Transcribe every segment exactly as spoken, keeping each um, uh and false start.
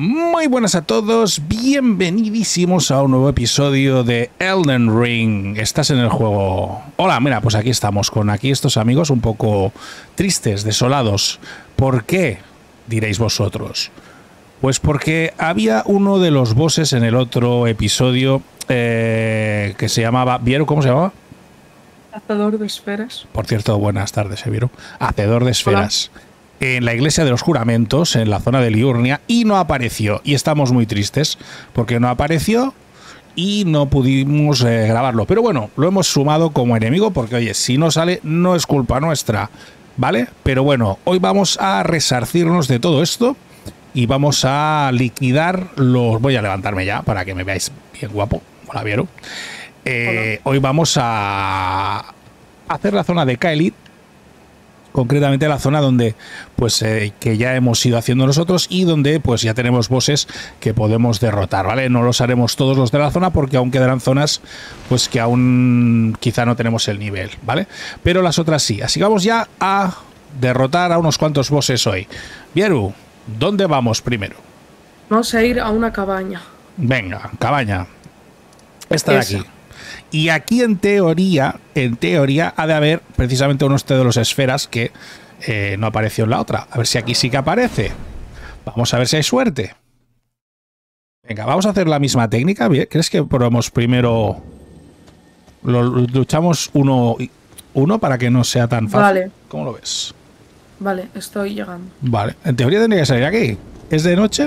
Muy buenas a todos, bienvenidísimos a un nuevo episodio de Elden Ring. Estás en el juego. Hola, mira, pues aquí estamos con aquí estos amigos un poco tristes, desolados. ¿Por qué? Diréis vosotros. Pues porque había uno de los bosses en el otro episodio eh, que se llamaba... ¿Vieron cómo se llamaba? Hacedor de esferas. Por cierto, buenas tardes, ¿eh, Vieron? Hacedor de esferas. Hola. En la iglesia de los juramentos, en la zona de Liurnia, y no apareció. Y estamos muy tristes porque no apareció y no pudimos eh, grabarlo. Pero bueno, lo hemos sumado como enemigo porque, oye, si no sale, no es culpa nuestra, ¿vale? Pero bueno, hoy vamos a resarcirnos de todo esto y vamos a liquidar los... Voy a levantarme ya para que me veáis bien guapo. Hola, Vieron. Eh, hoy vamos a hacer la zona de Caelid. Concretamente la zona donde pues eh, que ya hemos ido haciendo nosotros y donde pues ya tenemos bosses que podemos derrotar, ¿vale? No los haremos todos los de la zona porque aún quedarán zonas pues que aún quizá no tenemos el nivel, ¿vale? Pero las otras sí. Así que vamos ya a derrotar a unos cuantos bosses hoy. Vieru, ¿dónde vamos primero? Vamos a ir a una cabaña. Venga, cabaña. Esta de aquí. Y aquí en teoría, en teoría ha de haber precisamente uno de los esferas que eh, no apareció en la otra. A ver si aquí sí que aparece. Vamos a ver si hay suerte. Venga, vamos a hacer la misma técnica. ¿Crees que probamos primero? Lo luchamos uno, uno para que no sea tan fácil. Vale. ¿Cómo lo ves? Vale, estoy llegando. Vale, en teoría tendría que salir aquí. ¿Es de noche?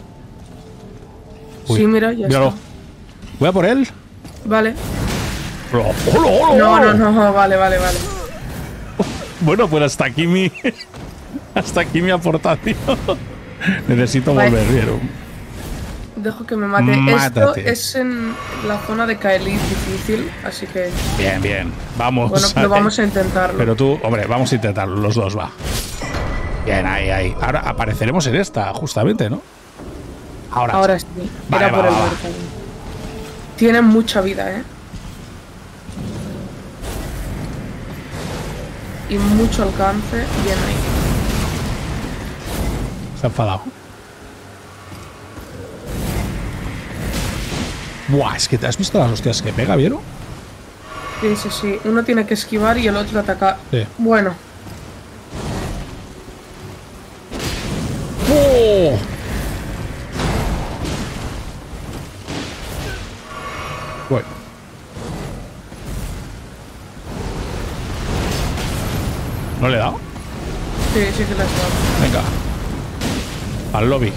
Uy, sí, mira, ya míralo. Está. Voy a por él. Vale. ¡Hola, hola, hola! No, no, no, vale, vale, vale. Bueno, pues hasta aquí mi... hasta aquí mi aportación. Necesito vale. volver, ¿vieron? Dejo que me mate. Mátate. Esto es en la zona de Caelid difícil, así que... Bien, bien. Vamos. Bueno, pero vamos a intentarlo. Pero tú, hombre, vamos a intentarlo, los dos, va. Bien, ahí, ahí. Ahora apareceremos en esta, justamente, ¿no? Ahora, Ahora sí. Vale, Era va, por va, el va. mercado. Tienen mucha vida, ¿eh? Y mucho alcance. Bien ahí. Se ha enfadado. Buah, es que te has visto las hostias que pega, ¿vieron? Sí, sí, sí. Uno tiene que esquivar y el otro atacar. Sí. Bueno. ¡Oh! Bueno. ¿No le he dado? Sí, sí que le has dado. Venga. Al lobby.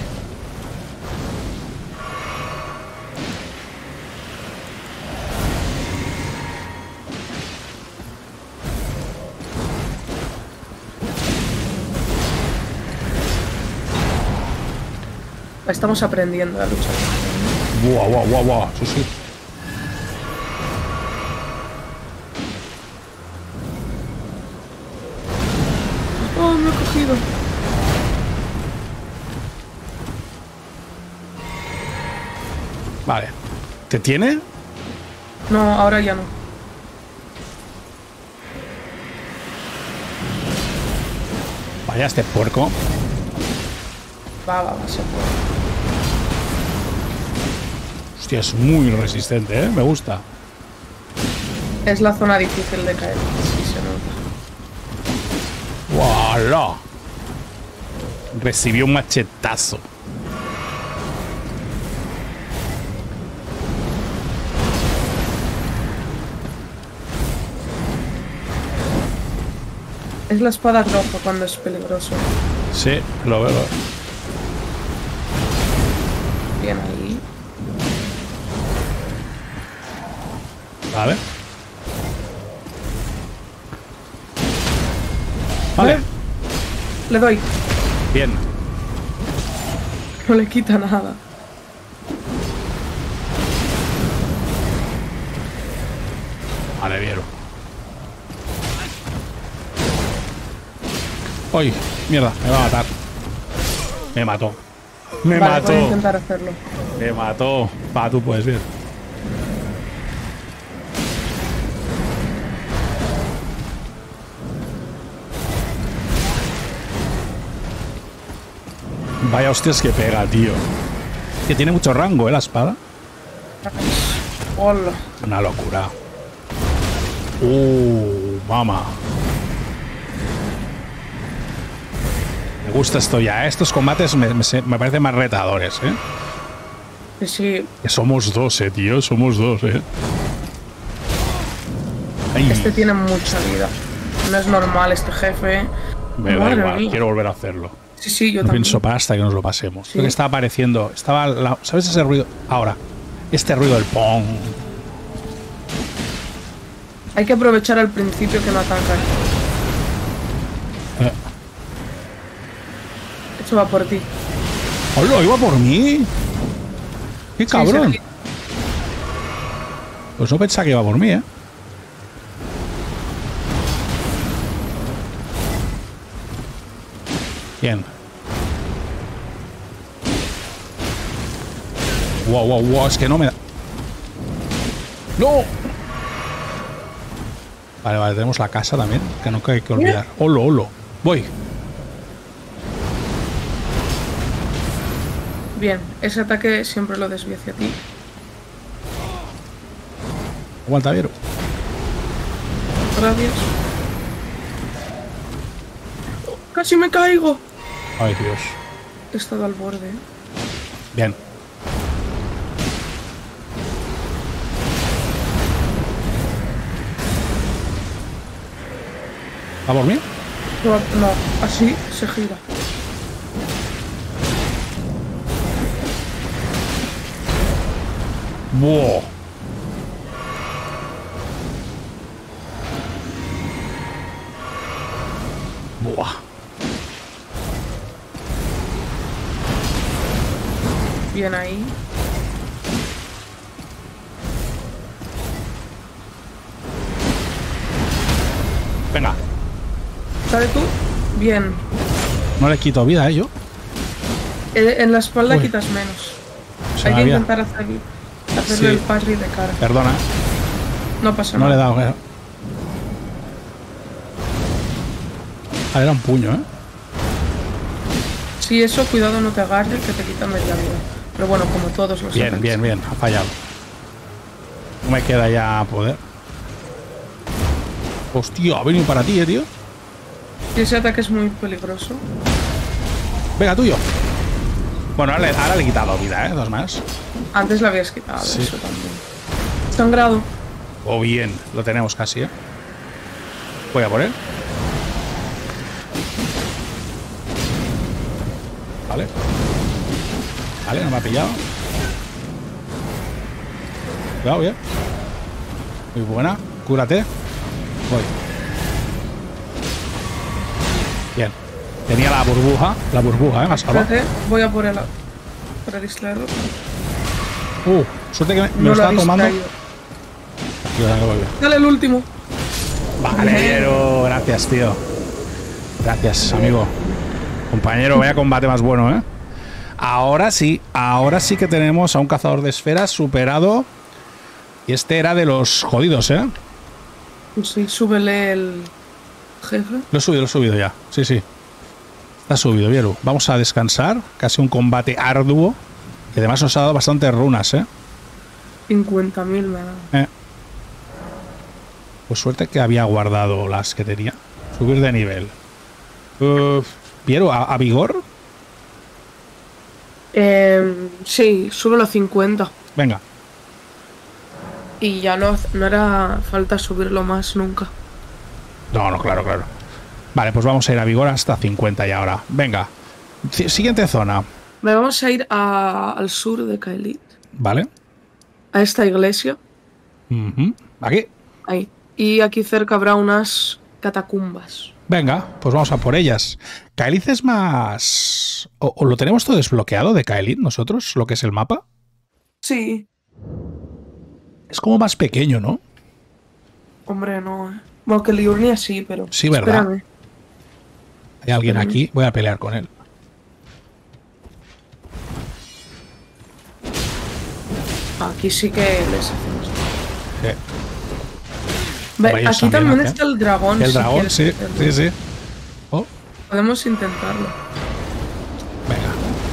Estamos aprendiendo a luchar. Buah, buah, buah, buah. Sí, sí. Oh, me he cogido. Vale. ¿Te tiene? No, ahora ya no. Vaya, este puerco. Va, va, va, se puede. Hostia, es muy resistente, ¿eh? Me gusta. Es la zona difícil de caer. Sí, se nota. ¡Wala! Recibió un machetazo. Es la espada roja cuando es peligroso. Sí, lo veo. Bien ahí. Vale. Vale. Le doy. Bien. No le quita nada. Vale, vieron. ¡Ay! Mierda, me va a matar. Me mató. Me vale, mató. voy a intentar hacerlo. Me mató. Va, tú puedes ver. Vaya hostias que pega, tío. Que tiene mucho rango, ¿eh? La espada. Hola. Una locura. Uh, mama. Me gusta esto ya, ¿eh? Estos combates me, me, me parecen más retadores, ¿eh? Sí, sí. Que somos dos, eh, tío. Somos dos, eh. Ay. Este tiene mucha vida. No es normal este jefe. Me da Madre igual, mía. quiero volver a hacerlo. Sí, sí, yo No también. pienso parar hasta que nos lo pasemos. Sí. Creo que estaba apareciendo. Estaba. La, ¿sabes ese ruido? Ahora. Este ruido del pong. Hay que aprovechar al principio que no atacan. Eh. Esto va por ti. ¡Hola! ¡Iba por mí! ¡Qué cabrón! Sí, sí. Pues no pensaba que iba por mí, ¿eh? Bien. Wow, wow, wow, es que no me da. ¡No! Vale, vale, tenemos la casa también, que nunca hay que olvidar. ¡Holo, holo! Voy. Bien, ese ataque siempre lo desvío hacia ti. Aguanta, Viero. Gracias. ¡Casi me caigo! Ay, Dios. He estado al borde. ¿eh? Bien. ¿Va por mí? No, no, así se gira. ¡Buah! ¡Buah! Bien ahí. Venga. ¿Sabes tú? Bien. No le quito vida, ¿eh? Yo. Eh, en la espalda Uy. quitas menos. Se Hay me que había- intentar hacer, hacerle Sí. el parry de cara. Perdona. No pasa No le he nada. dado. eh. Ah, era un puño, ¿eh? Si eso, cuidado no te agarre, que te quita media vida. Pero bueno, como todos los Bien, ataques. bien, bien. Ha fallado. No me queda ya poder. Hostia, ha venido para ti, eh, tío. Y ese ataque es muy peligroso. Venga, tuyo. Bueno, ahora le, ahora le he quitado vida, ¿eh? Dos más. Antes lo habías quitado, Sí. eso también. Sangrado. O bien, lo tenemos casi, ¿eh? Voy a por él. Vale. Vale, no me ha pillado. Cuidado, bien. Muy buena. Cúrate. Voy. Bien. Tenía la burbuja. La burbuja, ¿eh? Me ha salvado. Espérate, voy a por él. Para distraerlo. Uh, suerte que me, me No lo lo estaba ha tomando. distraído. Yo tengo que volver. Dale el último. Vale, Viero. Gracias, tío. Gracias, amigo. Compañero, vaya combate más bueno, ¿eh? Ahora sí, ahora sí que tenemos a un cazador de esferas superado. Y este era de los jodidos, ¿eh? Sí, súbele el jefe. Lo he subido, lo he subido ya. Sí, sí. Está subido, Viero. Vamos a descansar. Casi un combate arduo. Y además nos ha dado bastantes runas, ¿eh? cincuenta mil me ha dado. eh. Pues suerte que había guardado las que tenía. Subir de nivel. Uh, Viero, ¿a, a vigor? Eh, sí, súbelo a cincuenta. Venga. Y ya no, no era falta subirlo más nunca. No, no, claro, claro. Vale, pues vamos a ir a vigor hasta cincuenta y ahora. Venga. C- siguiente zona. Vale, vamos a ir a- al sur de Caelid. Vale. A esta iglesia. Ujú. Aquí. Ahí. Y aquí cerca habrá unas catacumbas. Venga, pues vamos a por ellas. Caelid es más... ¿O, o lo tenemos todo desbloqueado de Caelid nosotros? Lo que es el mapa. Sí. Es como más pequeño, ¿no? Hombre, no. eh. Bueno, que Liurnia sí, pero... Sí, ¿verdad? Espérame. Hay alguien Espérame. aquí. Voy a pelear con él. Aquí sí que les hacemos. Eh, Ve, Vaya, aquí también también hace. está el dragón. El si dragón, quieres sí. hacerlo. Sí, sí. Oh, Podemos intentarlo. venga.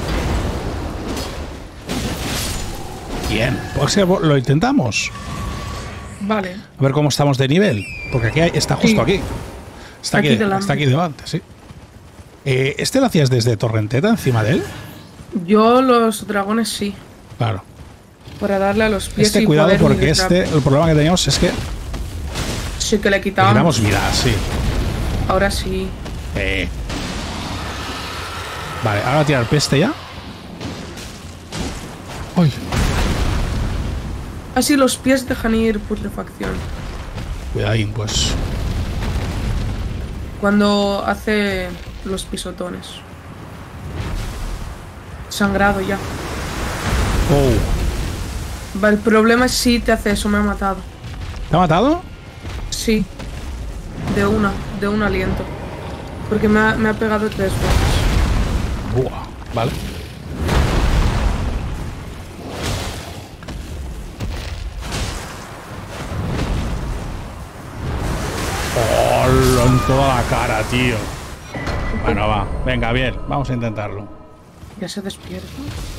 Bien, pues lo intentamos. Vale. A ver cómo estamos de nivel. Porque aquí hay, está justo Sí. aquí. Está aquí, Aquí delante. está aquí delante, sí. Eh, ¿Este lo hacías desde Torrenteta encima de él? Yo los dragones sí. Claro. Para darle a los pies Este y cuidado poder porque militar. este, el problema que teníamos es que Sí que le le quitábamos. quitamos vida, sí. Ahora sí. Eh. Vale, ahora tirar peste ya. Uy, Así los pies dejan ir putrefacción. cuidadín, pues. Cuando hace los pisotones. Sangrado ya. Oh. Va, el problema es si te hace eso, me ha matado. ¿Te ha matado? Sí. De una, de un aliento. Porque me ha, me ha pegado tres veces. Buah, vale. ¡Hola! En toda la cara, tío. Bueno, va. Venga, bien. Vamos a intentarlo. Ya se despierta.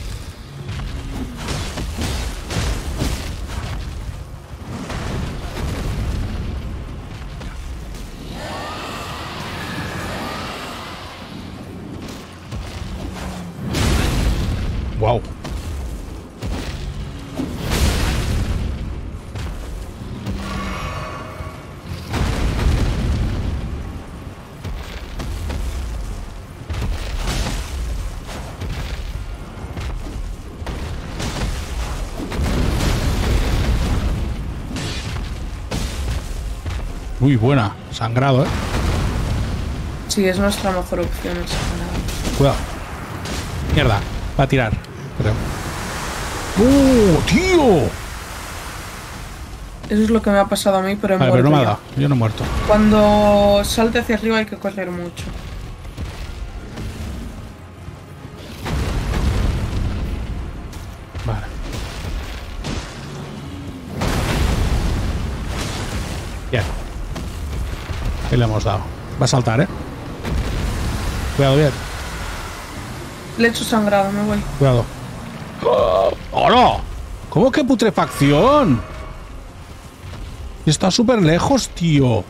Wow. Muy buena. Sangrado, ¿eh? Sí, es nuestra mejor opción el sangrado. Cuidado. Mierda. Va a tirar, creo. ¡Uh, tío! Eso es lo que me ha pasado a mí, pero he Vale, pero no muerto me ha ya. dado. Yo no he muerto. Cuando salte hacia arriba hay que correr mucho. Vale. Bien. Ahí le hemos dado. Va a saltar, ¿eh? Cuidado, bien. Le he hecho sangrado, me voy. Cuidado. ¡Oh, no! ¿Cómo que putrefacción? Está súper lejos, tío.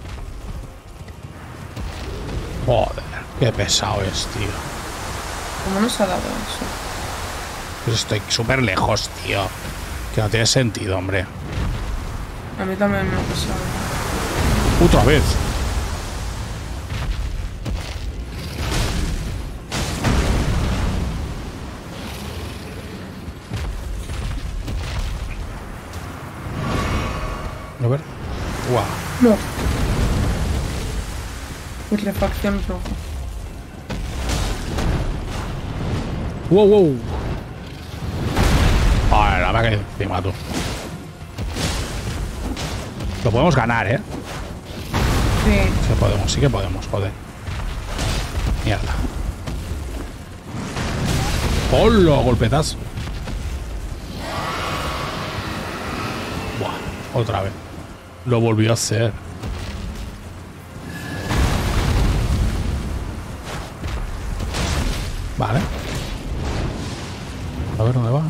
Joder, qué pesado es, tío. ¿Cómo nos ha dado eso? Pues estoy súper lejos, tío. Que no tiene sentido, hombre. A mí también me ha pasado. Otra vez. A ver. Guau. No. Putrefacción roja. Wow, wow. Ay, la verdad que encima tú. Lo podemos ganar, ¿eh? Sí. Sí podemos, sí que podemos, joder. Mierda. ¡Hola! Golpetazo. Buah, otra vez. Lo volvió a hacer. Vale. A ver dónde va.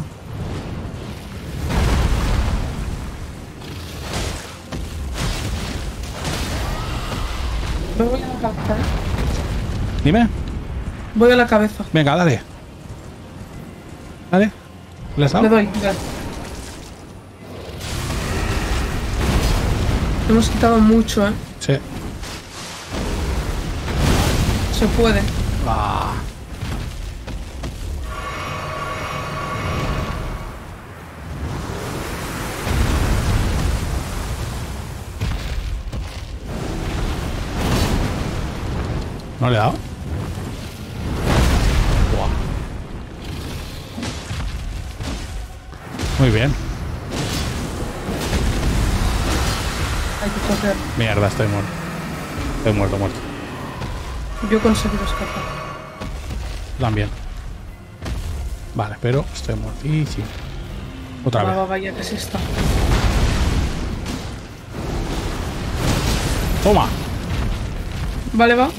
Me voy a la cabeza. ¿eh? Dime. Voy a la cabeza. Venga, dale. Dale. ¿Le has dado? Le doy, ya. Hemos quitado mucho, ¿eh? Sí. Se puede. Ah. ¿No le he dado? Buah. Muy bien. Hay que correr. Mierda, estoy muerto. Estoy muerto, muerto. Yo he conseguido escapar. También. Vale, pero estoy muerto. Y sí. Otra Va, vez. va, vaya que se está. Toma. Vale, va.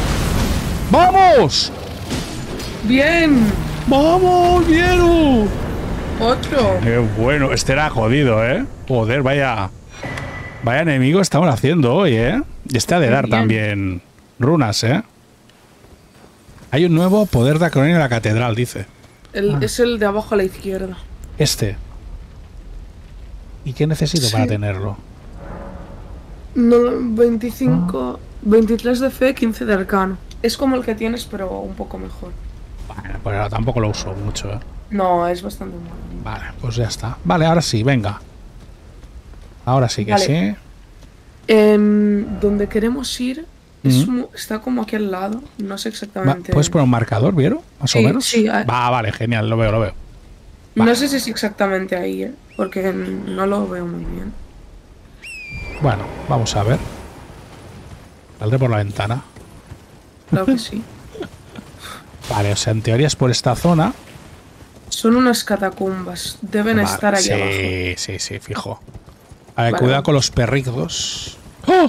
¡Vamos! Bien. ¡Vamos, Vieru! ¡Ocho! Qué bueno. Este era jodido, ¿eh? Joder, vaya... Vaya enemigo estamos haciendo hoy, ¿eh? Y este ha de Qué dar bien. también runas, ¿eh? Hay un nuevo poder de Acronia en la catedral, dice. El, Ah. Es el de abajo a la izquierda. Este. ¿Y qué necesito Sí. para tenerlo? No, veinticinco, veintitrés de fe, quince de arcano. Es como el que tienes, pero un poco mejor. Bueno, pues ahora tampoco lo uso mucho, ¿eh? No, es bastante malo. Vale, pues ya está. Vale, ahora sí, venga. Ahora sí que Vale. sí. Em, donde queremos ir es Ujú. mu- está como aquí al lado. No sé Va, exactamente. ¿puedes poner un marcador, Viero? Más Sí, o menos. sí, ah. Va, vale, genial, lo veo, lo veo. No Va. sé si es exactamente ahí, ¿eh? Porque no lo veo muy bien. Bueno, vamos a ver. Saldré por la ventana. Claro que sí. Vale, o sea, en teoría es por esta zona. Son unas catacumbas. Deben Vale, estar ahí sí, abajo. sí, sí, fijo. A ver, Vale, cuidado vamos. con los perritos. ¡Oh!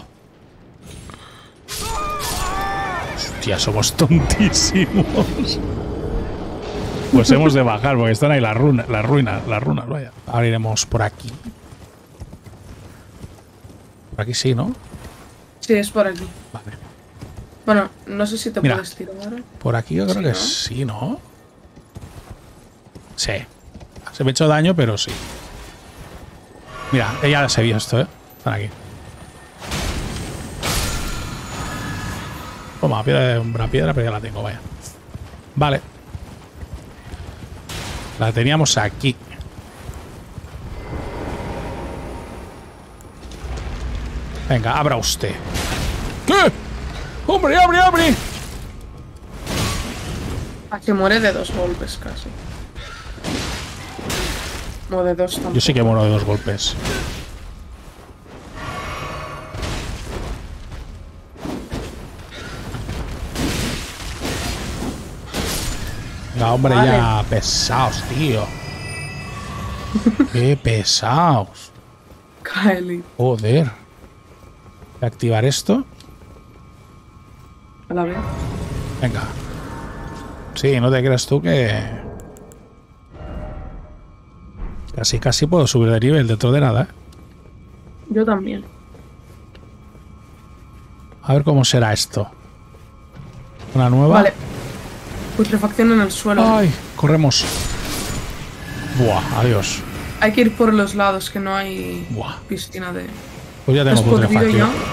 Hostia, somos tontísimos. Pues hemos de bajar porque están ahí las runas, las ruinas, las runas, vaya. Ahora iremos por aquí. Por aquí sí, ¿no? Sí, es por aquí. Vale. Bueno, no sé si te Mira. puedes tirar ahora. Por aquí yo creo Sí, que ¿no? sí, ¿no? Sí. Se me ha hecho daño, pero sí. Mira, ella las he visto, ¿eh? Están aquí. Toma, piedra de una piedra, pero ya la tengo, vaya. Vale. La teníamos aquí. Venga, abra usted. ¿Qué? ¡Hombre, abre, abre! Ah, que muere de dos golpes casi. O de dos tampoco. Yo sí que muero de dos golpes. Venga, hombre, Vale. ya. Pesados, tío. Qué pesados. Kylie. Joder. Voy a activar esto. A la vez. Venga. Sí, no te creas tú que... Casi, casi puedo subir de nivel dentro de nada, ¿eh? Yo también. A ver cómo será esto. Una nueva. Vale. Putrefacción en el suelo. Ay, corremos. Buah, adiós. Hay que ir por los lados, que no hay Buah. piscina de... Pues ya ¿Has tengo podrido putrefacción. ya?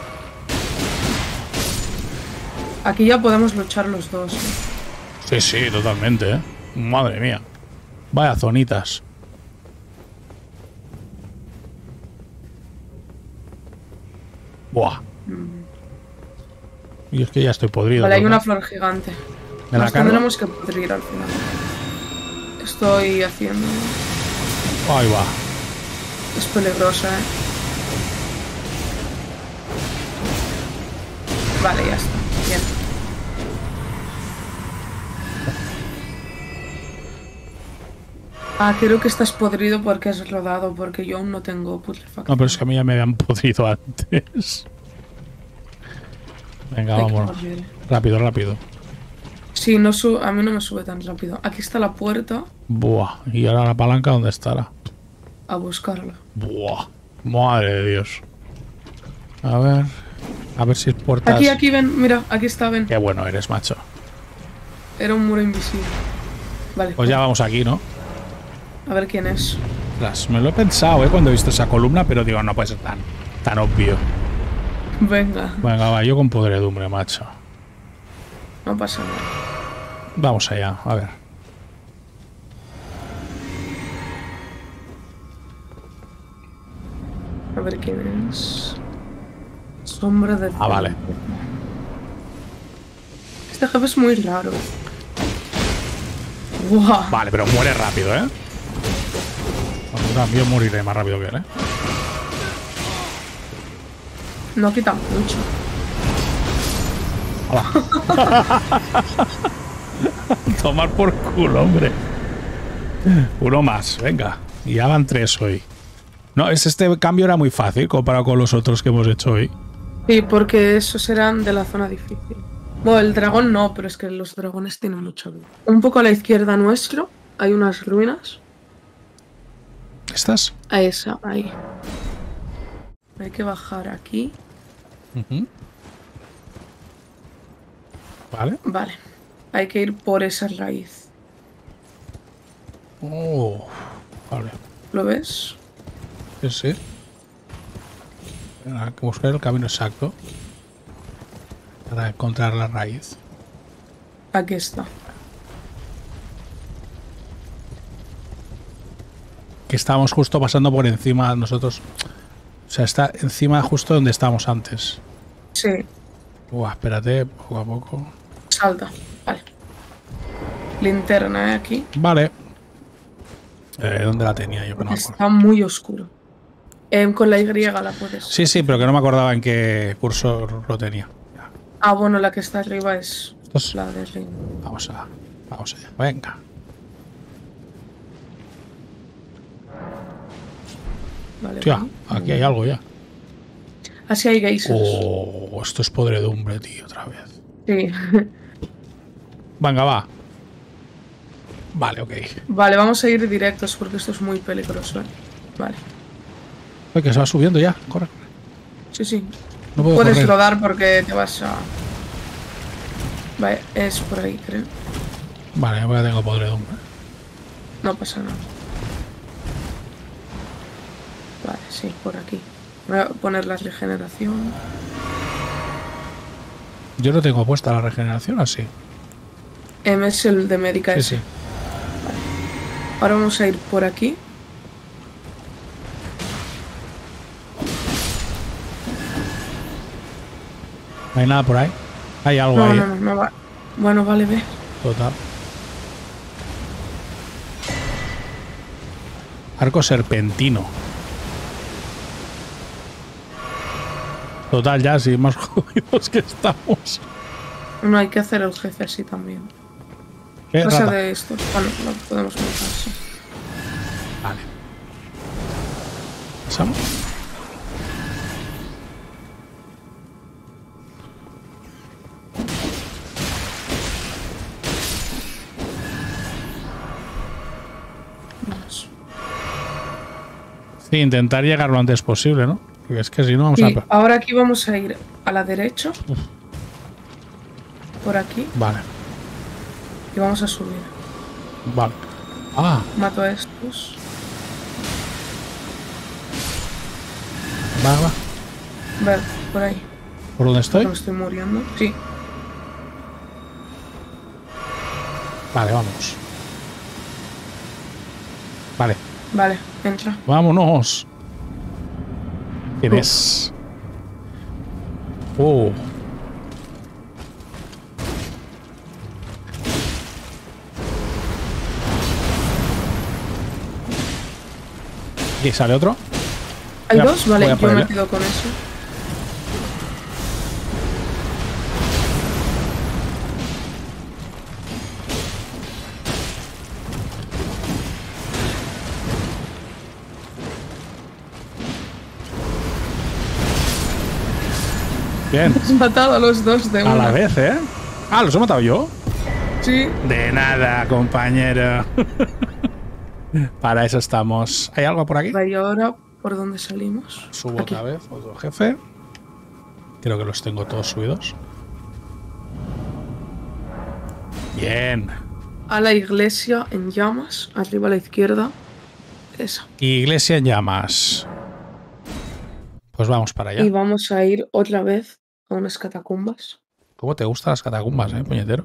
Aquí ya podemos luchar los dos. ¿eh? Sí, sí, totalmente, ¿eh? Madre mía. Vaya zonitas. Buah. Y es que ya estoy podrido. Vale, hay ¿verdad? una flor gigante. ¿Me la Nos cargo? tendremos que pudrir al final. Estoy haciendo... Ahí va. Es peligrosa, eh. Vale, ya está. Bien. Ah, creo que estás podrido porque has rodado, porque yo aún no tengo putrefacción. No, pero es que a mí ya me habían podrido antes. Venga, Hay que vámonos. volver. Rápido, rápido. Sí, no su- a mí no me sube tan rápido. Aquí está la puerta. Buah. ¿Y ahora la palanca dónde estará? A buscarla. Buah. Madre de Dios. A ver. A ver si puertas. Aquí, aquí, ven. Mira, aquí está, ven. Qué bueno eres, macho. Era un muro invisible. Vale. Pues ya vamos aquí, ¿no? A ver quién es. Ostras, me lo he pensado, ¿eh? Cuando he visto esa columna, pero digo, no puede ser tan, tan obvio. Venga, Venga, va, yo con podredumbre, macho. no pasa nada. Vamos allá, a ver. A ver quién es. Sombra de... Ah, vale. Este jefe es muy raro. Buah. Vale, pero muere rápido, ¿eh? Cuando cambio moriré más rápido que él, ¿eh? No quita mucho. Tomar por culo, hombre. Uno más, venga. Y ya van tres hoy. No, es este cambio era muy fácil comparado con los otros que hemos hecho hoy. Sí, porque esos eran de la zona difícil. Bueno, el dragón no, pero es que los dragones tienen mucha vida. Un poco a la izquierda nuestro hay unas ruinas. ¿Estas? A esa, ahí. Hay que bajar aquí. Uh-huh. Vale. Vale. Hay que ir por esa raíz. Oh, vale. ¿Lo ves? Sí, sí. Hay que buscar el camino exacto para encontrar la raíz. Aquí está. Que estábamos justo pasando por encima nosotros. O sea, está encima justo donde estábamos antes. Sí. Uah, espérate, poco a poco. Salta. Vale. Linterna, ¿eh? Aquí. Vale. Eh, ¿Dónde la tenía yo? Que no me acuerdo. Está muy oscuro. Eh, con la Y la puedes. Sí, sí, pero que no me acordaba en qué curso lo tenía. Ya. Ah, bueno, la que está arriba es Estos- la de Ring. Vamos a. Vamos allá. Venga. Vale. Tía, vale. aquí hay algo ya. Así hay geysers. Oh, esto es podredumbre, tío, otra vez. Sí. Venga, va. Vale, ok. Vale, vamos a ir directos porque esto es muy peligroso, ¿eh? Vale. Oye, que se va subiendo ya. Corre. Sí, sí. No puedo Puedes correr. rodar porque te vas a... Vale, es por ahí, creo. Vale, ya tengo podredumbre. No pasa nada. Vale, sí, por aquí. Voy a poner la regeneración. Yo no tengo puesta la regeneración así. M es el de médica Sí, ese. sí. Ahora vamos a ir por aquí. No hay nada por ahí. Hay algo No, ahí. no, no, no va. Bueno, vale, ve. Total. Arco serpentino. Total, ya, sí, más jodidos que estamos. No hay que hacer el jefe así también. ¿Qué? Cosa Rata. de esto. Bueno, lo podemos montar así. Vale. ¿Pasamos? Vamos. Sí, intentar llegar lo antes posible, ¿no? Porque es que si no vamos Y a... ahora aquí vamos a ir a la derecha. Uf. Por aquí. Vale, Y vamos a subir. vale. Ah, Mato a estos. va, va. Ver, por ahí. ¿Por dónde estoy? Me estoy muriendo. Sí. Vale, vamos. Vale, Vale, entra. vámonos. ¿Quién es? Oh. ¿Y sale otro? ¿Hay Voy a- dos? Vale, voy a yo por me él. quedo con eso. Bien. Has matado a los dos de A una. la vez, ¿eh? Ah, ¿los he matado yo? Sí. De nada, compañero. Para eso estamos. ¿Hay algo por aquí? Vale, ¿y ahora por dónde salimos? Subo Aquí. otra vez, otro jefe. Creo que los tengo todos subidos. Bien. A la iglesia en llamas, arriba a la izquierda. Esa. Iglesia en llamas. Pues vamos para allá. Y vamos a ir otra vez a unas catacumbas. ¿Cómo te gustan las catacumbas, eh, puñetero?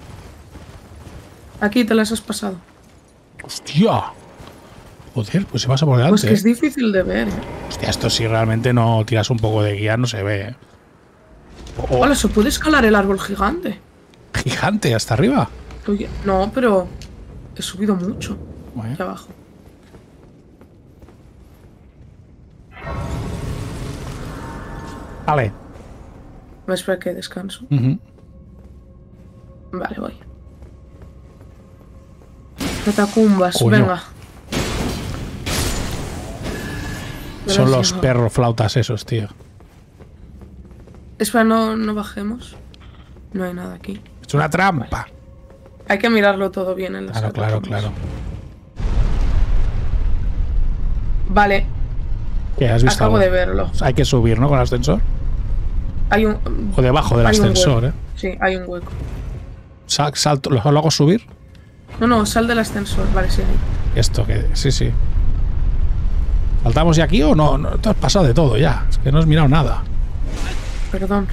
Aquí te las has pasado. ¡Hostia! Joder, pues se pasa por delante. Pues que es eh. difícil de ver, ¿eh? Hostia, esto si realmente no tiras un poco de guía no se ve. eh. Oh, Hola, ¿se puede escalar el árbol gigante? gigante, hasta arriba. Oye, no, pero he subido mucho Bueno, aquí abajo. vale. Me espera que descanso. Ujú. Vale, voy. Catacumbas, Coño. venga. Son Verás, los llega. perros flautas esos, tío. Espera, no, no bajemos. No hay nada aquí. Es una trampa. Hay que mirarlo todo bien en las Claro, claro, catacumbas. claro. Vale. ¿Qué has visto? Acabo algo? de verlo. Hay que subir, ¿no? Con el ascensor. Hay un... O debajo del hay un ascensor, hueco. ¿eh? Sí, hay un hueco. Sal, salto, ¿lo, ¿Lo hago subir? No, no, sal del ascensor. Vale, sí. Esto, que sí, sí. ¿Saltamos ya aquí o no? No, te has pasado de todo ya. Es que no has mirado nada. Perdón.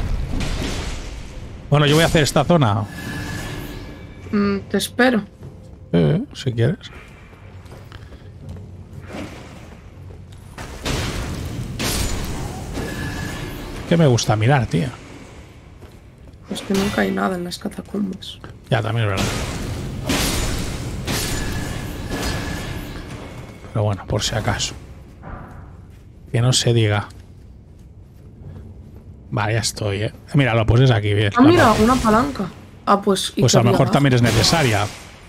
Bueno, yo voy a hacer esta zona. Mm, te espero. Eh, si quieres. Que me gusta mirar, tío. Es que nunca hay nada en las catacumbas. Ya, también es verdad. Pero bueno, por si acaso. Que no se diga. Vale, ya estoy, ¿eh? Mira, lo pues es aquí, bien. Ah, mira, una palanca. Ah, pues... ¿y Pues qué a lo había mejor abajo? también es necesaria.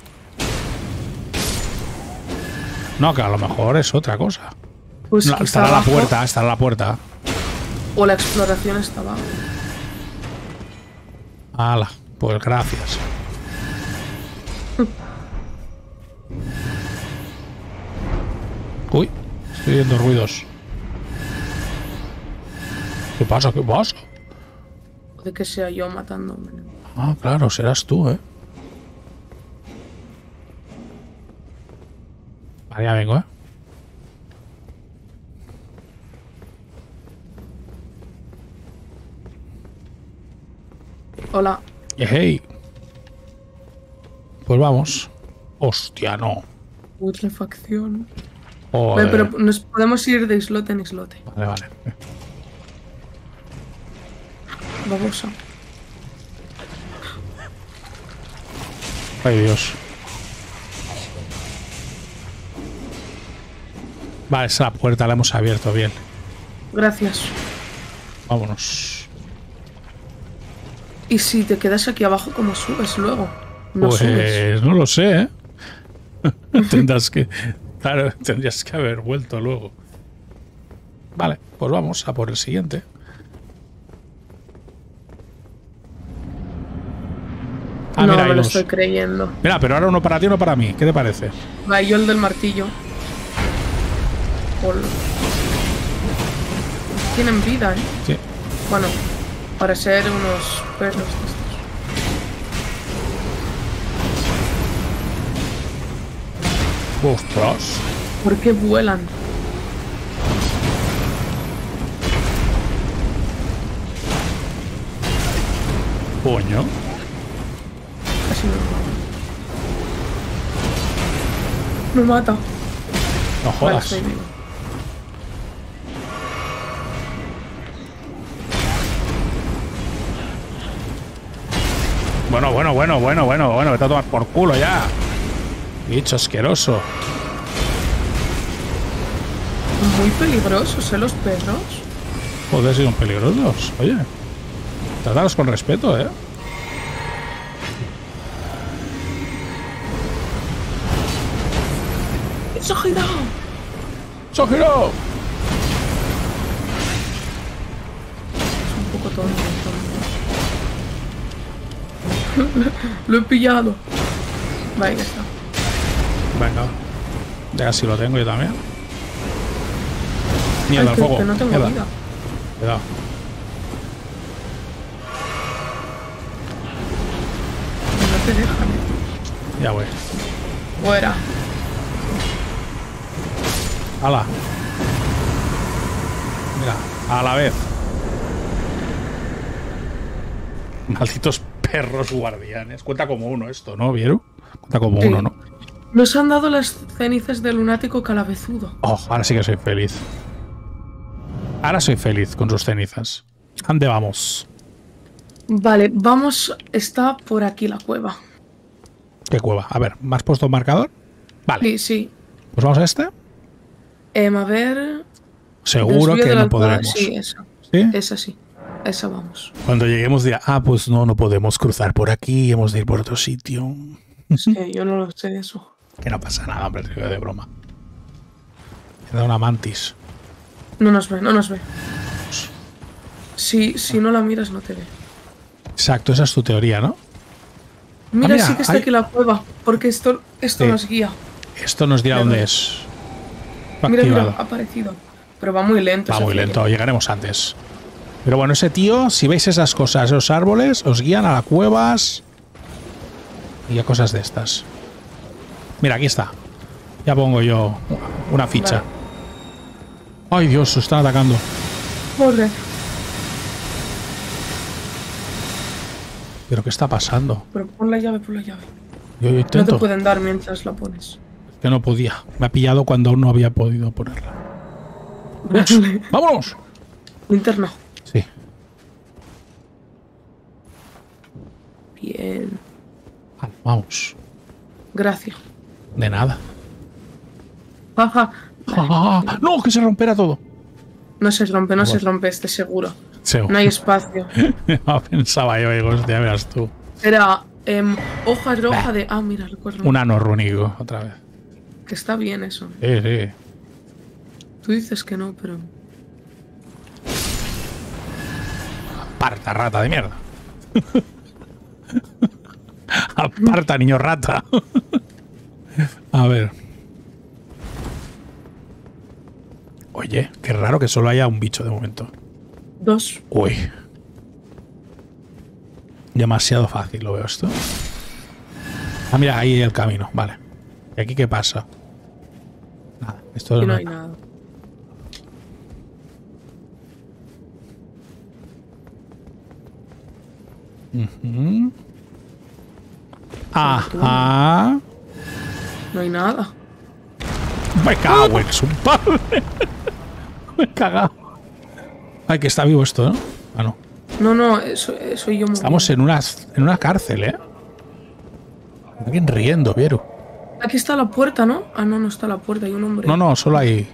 No, que a lo mejor es otra cosa. Pues No, quizá estará a la abajo, puerta, estará a la puerta. o la exploración está abajo. Hala, pues gracias. Uy, estoy viendo ruidos. ¿Qué pasa? ¿Qué pasa? De que sea yo matándome. Ah, claro, serás tú, ¿eh? Vale, ya vengo, ¿eh? Hola. Hey. Pues vamos. Hostia, no. Putrefacción. Joder. Vale, pero nos podemos ir de islote en islote. Vale, vale. Babosa. Ay, Dios. Vale, esa puerta la hemos abierto bien. Gracias. Vámonos. ¿Y si te quedas aquí abajo, cómo subes luego? No Pues subes. no lo sé, ¿eh? Tendrás que... Claro, tendrías que haber vuelto luego. Vale, pues vamos a por el siguiente. Ah, no mira, me hay lo dos. estoy creyendo. Mira, pero ahora uno para ti y uno para mí. ¿Qué te parece? Va, yo el del martillo. Pol- Tienen vida, ¿eh? Sí. Bueno, para ser unos perros de estos. Ostras. ¿Por qué vuelan? Coño. Casi me mata. Me mata. No Vale, jodas. estoy vivo. Bueno, bueno, bueno, bueno, bueno, bueno. Vete a tomar por culo ya. Bicho asqueroso. Muy peligrosos, ¿eh? Los perros. Joder, si son peligrosos. Oye. Trátalos con respeto, ¿eh? ¡Exagerado! ¡Exagerado! Es un poco tonto. tonto. Lo he pillado. Vale, ya está. Venga. Ya casi lo tengo yo también. Mierda, Ay, al que, fuego. que no tengo Mierda. vida. Cuidado. No te dejan. ¿eh? Ya voy. Fuera. ¡Hala! Mira, a la vez. Malditos perros guardianes. Cuenta como uno esto, ¿no, Vieru? Cuenta como Sí. uno, ¿no? Nos han dado las cenizas del lunático calabezudo. Oh, ahora sí que soy feliz. Ahora soy feliz con sus cenizas. ¿Dónde vamos? Vale, vamos. Está por aquí la cueva. ¿Qué cueva? A ver, ¿me has puesto un marcador? Vale, Sí, sí. pues vamos a este. Em, a ver. Seguro desvío que de la no almohada. podremos. Sí, esa. ¿Sí? Esa sí. Esa vamos. Cuando lleguemos dirá, ah, pues no, no podemos cruzar por aquí, hemos de ir por otro sitio. Es que yo no lo sé eso. Que no pasa nada, hombre, te digo de broma. Me da una mantis. No nos ve, no nos ve. Si, si no la miras, no te ve. Exacto, esa es tu teoría, ¿no? Mira, mira, sí que está hay- aquí la cueva. Porque esto, esto Sí. nos guía. Esto nos dirá Claro. dónde es. Mira, mira, activado. ha aparecido. Pero va muy lento. Va ese muy cierre. lento, llegaremos antes. Pero bueno, ese tío, si veis esas cosas, esos árboles, os guían a las cuevas y a cosas de estas. Mira, aquí está. Ya pongo yo una ficha. Vale. Ay, Dios, se están atacando. Corre. ¿Pero qué está pasando? Pero pon la llave, pon la llave. Yo, yo No intento. te pueden dar mientras la pones. Que no podía. Me ha pillado cuando aún no había podido ponerla. Vale. ¡Vámonos! Linterna. Sí. Bien. Vamos. Gracias. De nada. Ajá. ¡Ah! ¡No! Que se romperá todo. No se rompe, no se rompe este seguro. Seguro. No hay espacio. Pensaba yo, digo, hostia, verás tú. Era em, hoja roja de... Ah, mira, recuerdo. Un ano rúnico, otra vez. Que está bien eso. Sí, sí. Tú dices que no, pero... Aparta, rata de mierda. Aparta, niño rata. A ver. Oye, qué raro que solo haya un bicho de momento. Dos. Uy. Demasiado fácil lo veo esto. Ah, mira, ahí el camino. Vale. ¿Y aquí qué pasa? Nada. Esto Y no no- hay nada. Ujú. Ajá. No hay nada. Me cago en su padre. Me he cagado. Ay, que está vivo esto, ¿no? Ah, no. No, no, eso, soy yo. Estamos en una, en una cárcel, ¿eh? Alguien riendo, Vieru. Aquí está la puerta, ¿no? Ah, no, no está la puerta, hay un hombre. No, no, solo hay...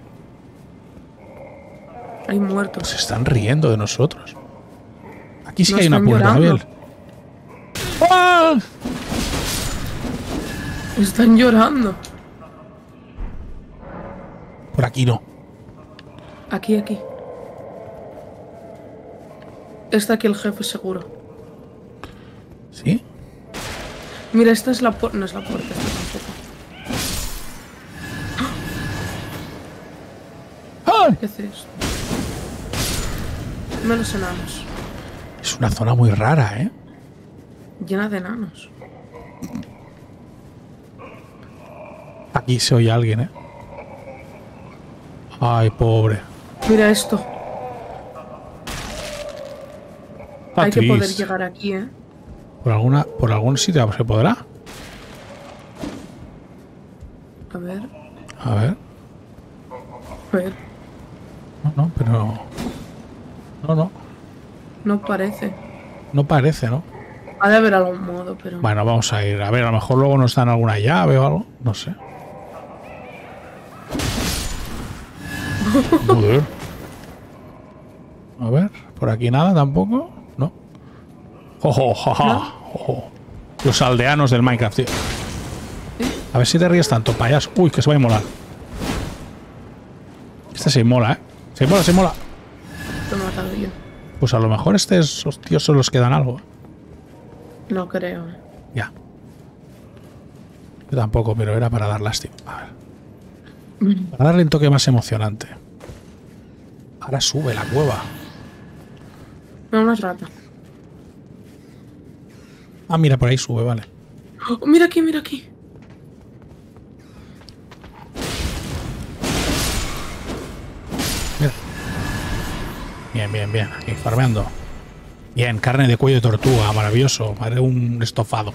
Hay muertos. Se están riendo de nosotros. Aquí sí No que hay una están puerta, llorando. Gabriel. ¡Ah! Están llorando. Por aquí no. Aquí, aquí. Está aquí el jefe seguro. ¿Sí? Mira, esta es la puerta. No es la puerta, esta tampoco. ¡Ah! ¿Qué hace esto? Dame los enanos. Es una zona muy rara, ¿eh? Llena de enanos. Aquí se oye alguien, ¿eh? Ay, pobre. Mira esto. Está Hay que poder triste. llegar aquí, ¿eh? Por alguna, por algún sitio se podrá. A ver, A ver. a ver. No, no, pero... No, no. No parece. No parece, ¿no? Ha de haber algún modo, pero... Bueno, vamos a ir. A ver, a lo mejor luego nos dan alguna llave o algo. No sé. Joder. A ver, por aquí nada tampoco. No. Ojo, jaja. Ojo. Los aldeanos del Minecraft, tío. A ver si te ríes tanto, payaso. Uy, que se va a inmolar. Este se inmola, ¿eh? Se inmola, se inmola. Lo he matado yo. Pues a lo mejor estos tíos son los que dan algo. No creo, ¿eh? Ya. Yo tampoco, pero era para dar lástima. A ver. Para darle un toque más emocionante. Ahora sube la cueva. No, una rata. Ah, mira, por ahí sube, vale. Oh, mira aquí, mira aquí. Mira. Bien, bien, bien. Aquí farmeando. Bien, carne de cuello de tortuga, maravilloso. Haré un estofado.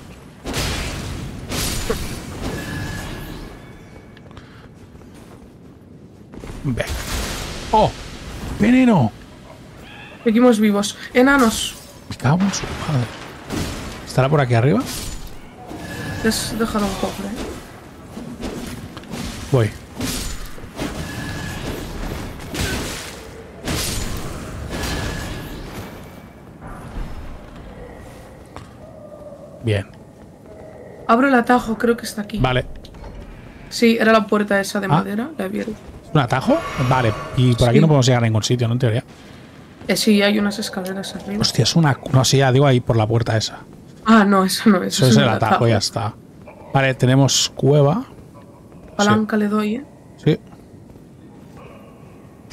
Ven. ¡Oh! ¡Veneno! Seguimos vivos. Enanos. Me cago en su padre. ¿Estará por aquí arriba? Te has dejado un cofre, ¿eh? Voy. Bien. Abro el atajo, creo que está aquí. Vale. Sí, era la puerta esa de Ah. madera. La he abierto. ¿Un atajo? Vale. Y por aquí Sí. no podemos llegar a ningún sitio, ¿no? En teoría. Eh, sí, hay unas escaleras arriba. Hostia, es una... No, sí, ya digo ahí por la puerta esa. Ah, no, eso no es. Eso es el atajo, ya está. Vale, tenemos cueva. Palanca le doy, ¿eh? Sí.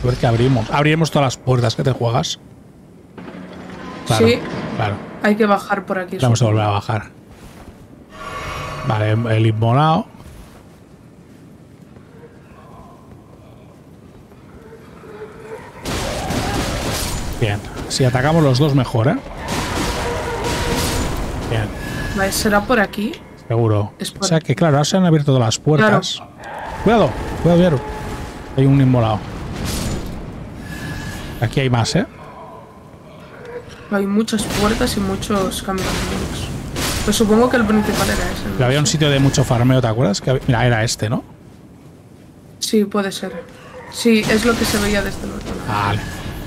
A ver qué abrimos. Abrimos todas las puertas que te juegas. Claro, sí. Claro. Hay que bajar por aquí. Vamos a volver a bajar. Vale, el inmolado. Bien. Si atacamos los dos, mejor, ¿eh? Bien. Vale, ¿será por aquí? Seguro. Es por O sea aquí. que, claro, ahora se han abierto todas las puertas. Claro. Cuidado, cuidado, Vieru. Hay un inmolado. Aquí hay más, ¿eh? Hay muchas puertas y muchos caminos. Pues supongo que el principal era ese. ¿no? Pero había un sitio de mucho farmeo, ¿te acuerdas? Que había- Mira, era este, ¿no? Sí, puede ser. Sí, es lo que se veía desde el otro lado. Vale.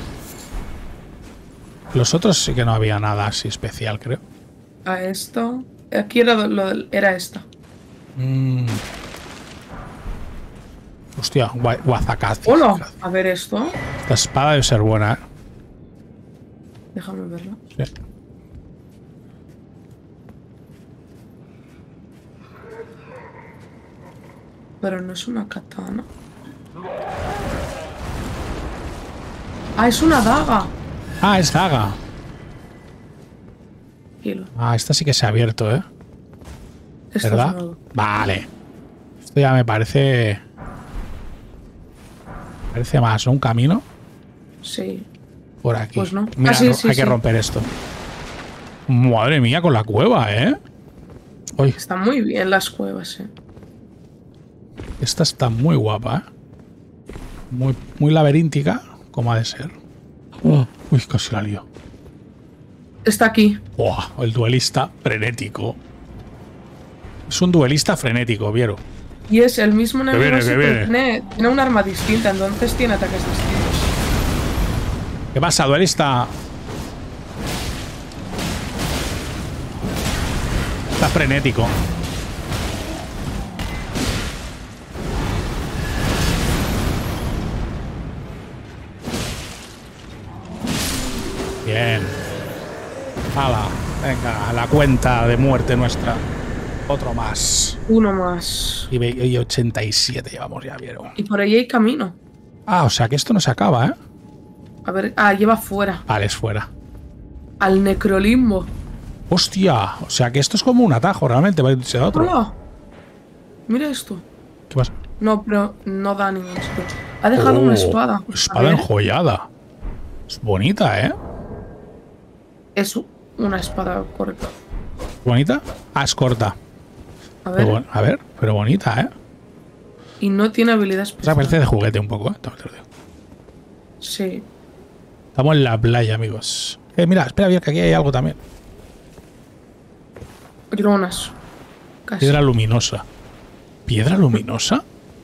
Los otros sí que no había nada así especial, creo. A esto. Aquí era, lo, del- era esta. Mm. Hostia, gua- Guazacazzi. ¡Hola! A ver esto. Esta espada debe ser buena, ¿eh? Déjame verlo. Sí. Pero no es una katana. Ah, es una daga. Ah, es daga. Kilo. Ah, esta sí que se ha abierto, ¿eh? Esto ¿Verdad? es nuevo. Vale. Esto ya me parece... Parece más, ¿no? Un camino Sí. por aquí. Pues no. Mira, Ah, sí, no, sí, hay que sí. romper esto. Madre mía, con la cueva, ¿eh? Uy, Están muy bien las cuevas, eh. esta está muy guapa, ¿eh? Muy, muy laberíntica, como ha de ser. Oh, uy, casi la lío. Está aquí. Buah, el duelista frenético. Es un duelista frenético, ¿vieron? Y es el mismo enemigo, viene, sí, que pero viene. tiene, tiene un arma distinta, entonces tiene ataques distintos. ¿Qué pasa, duelista? Está frenético. Bien. Hala, venga, a la cuenta de muerte nuestra. Otro más. Uno más. Y, ve- y ochenta y siete llevamos ya, ¿vieron? Y por ahí hay camino. Ah, o sea que esto no se acaba, ¿eh? A ver, ah, lleva fuera. Vale, es fuera. Al necrolimbo. Hostia, o sea que esto es como un atajo realmente, va a irse a otro. ¡Hola! Mira esto. ¿Qué pasa? No, pero no da ningún sitio. Ha dejado una Oh, espada. A Espada ver, enjollada. Es bonita, ¿eh? es una espada corta. ¿Bonita? Ah, es corta. A Pero ver. bon- a ver, pero bonita, ¿eh? Y no tiene habilidad O sea, especial. parece de juguete un poco, ¿eh? También te lo digo. Sí. Estamos en la playa, amigos. Eh, mira, espera, bien, que aquí hay algo también. Dronas. Casi. Piedra luminosa. ¿Piedra luminosa?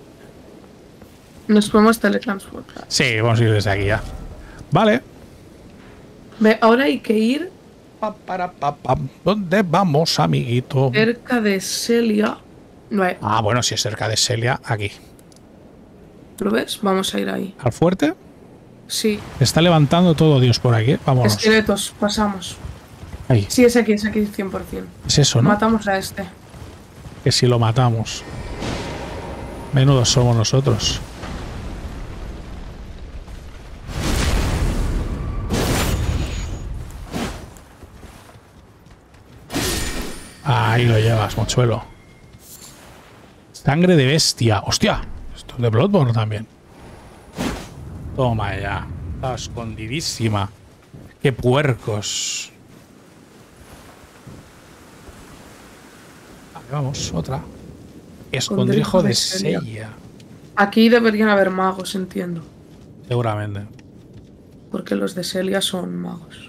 Nos podemos teletransportar. Sí, vamos a ir desde aquí ya. Vale. Ve, ahora hay que ir Pa, para, pa, pa. ¿Dónde vamos, amiguito? cerca de Celia. No hay. Ah, bueno, si es cerca de Celia, aquí. ¿Lo ves? Vamos a ir ahí. ¿Al fuerte? Sí. Se está levantando todo Dios por aquí. Vámonos. Esqueletos. Pasamos. Ahí. Sí, es aquí, es aquí cien por cien. Es eso, ¿no? Matamos a este. Que si lo matamos. Menudos somos nosotros. Ahí lo llevas, mochuelo. Sangre de bestia. ¡Hostia! Esto es de Bloodborne también. Toma ya. Está escondidísima. ¡Qué puercos! Vale, vamos, otra. Escondrijo de Celia. Sella. Aquí deberían haber magos, entiendo. Seguramente. Porque los de Celia son magos.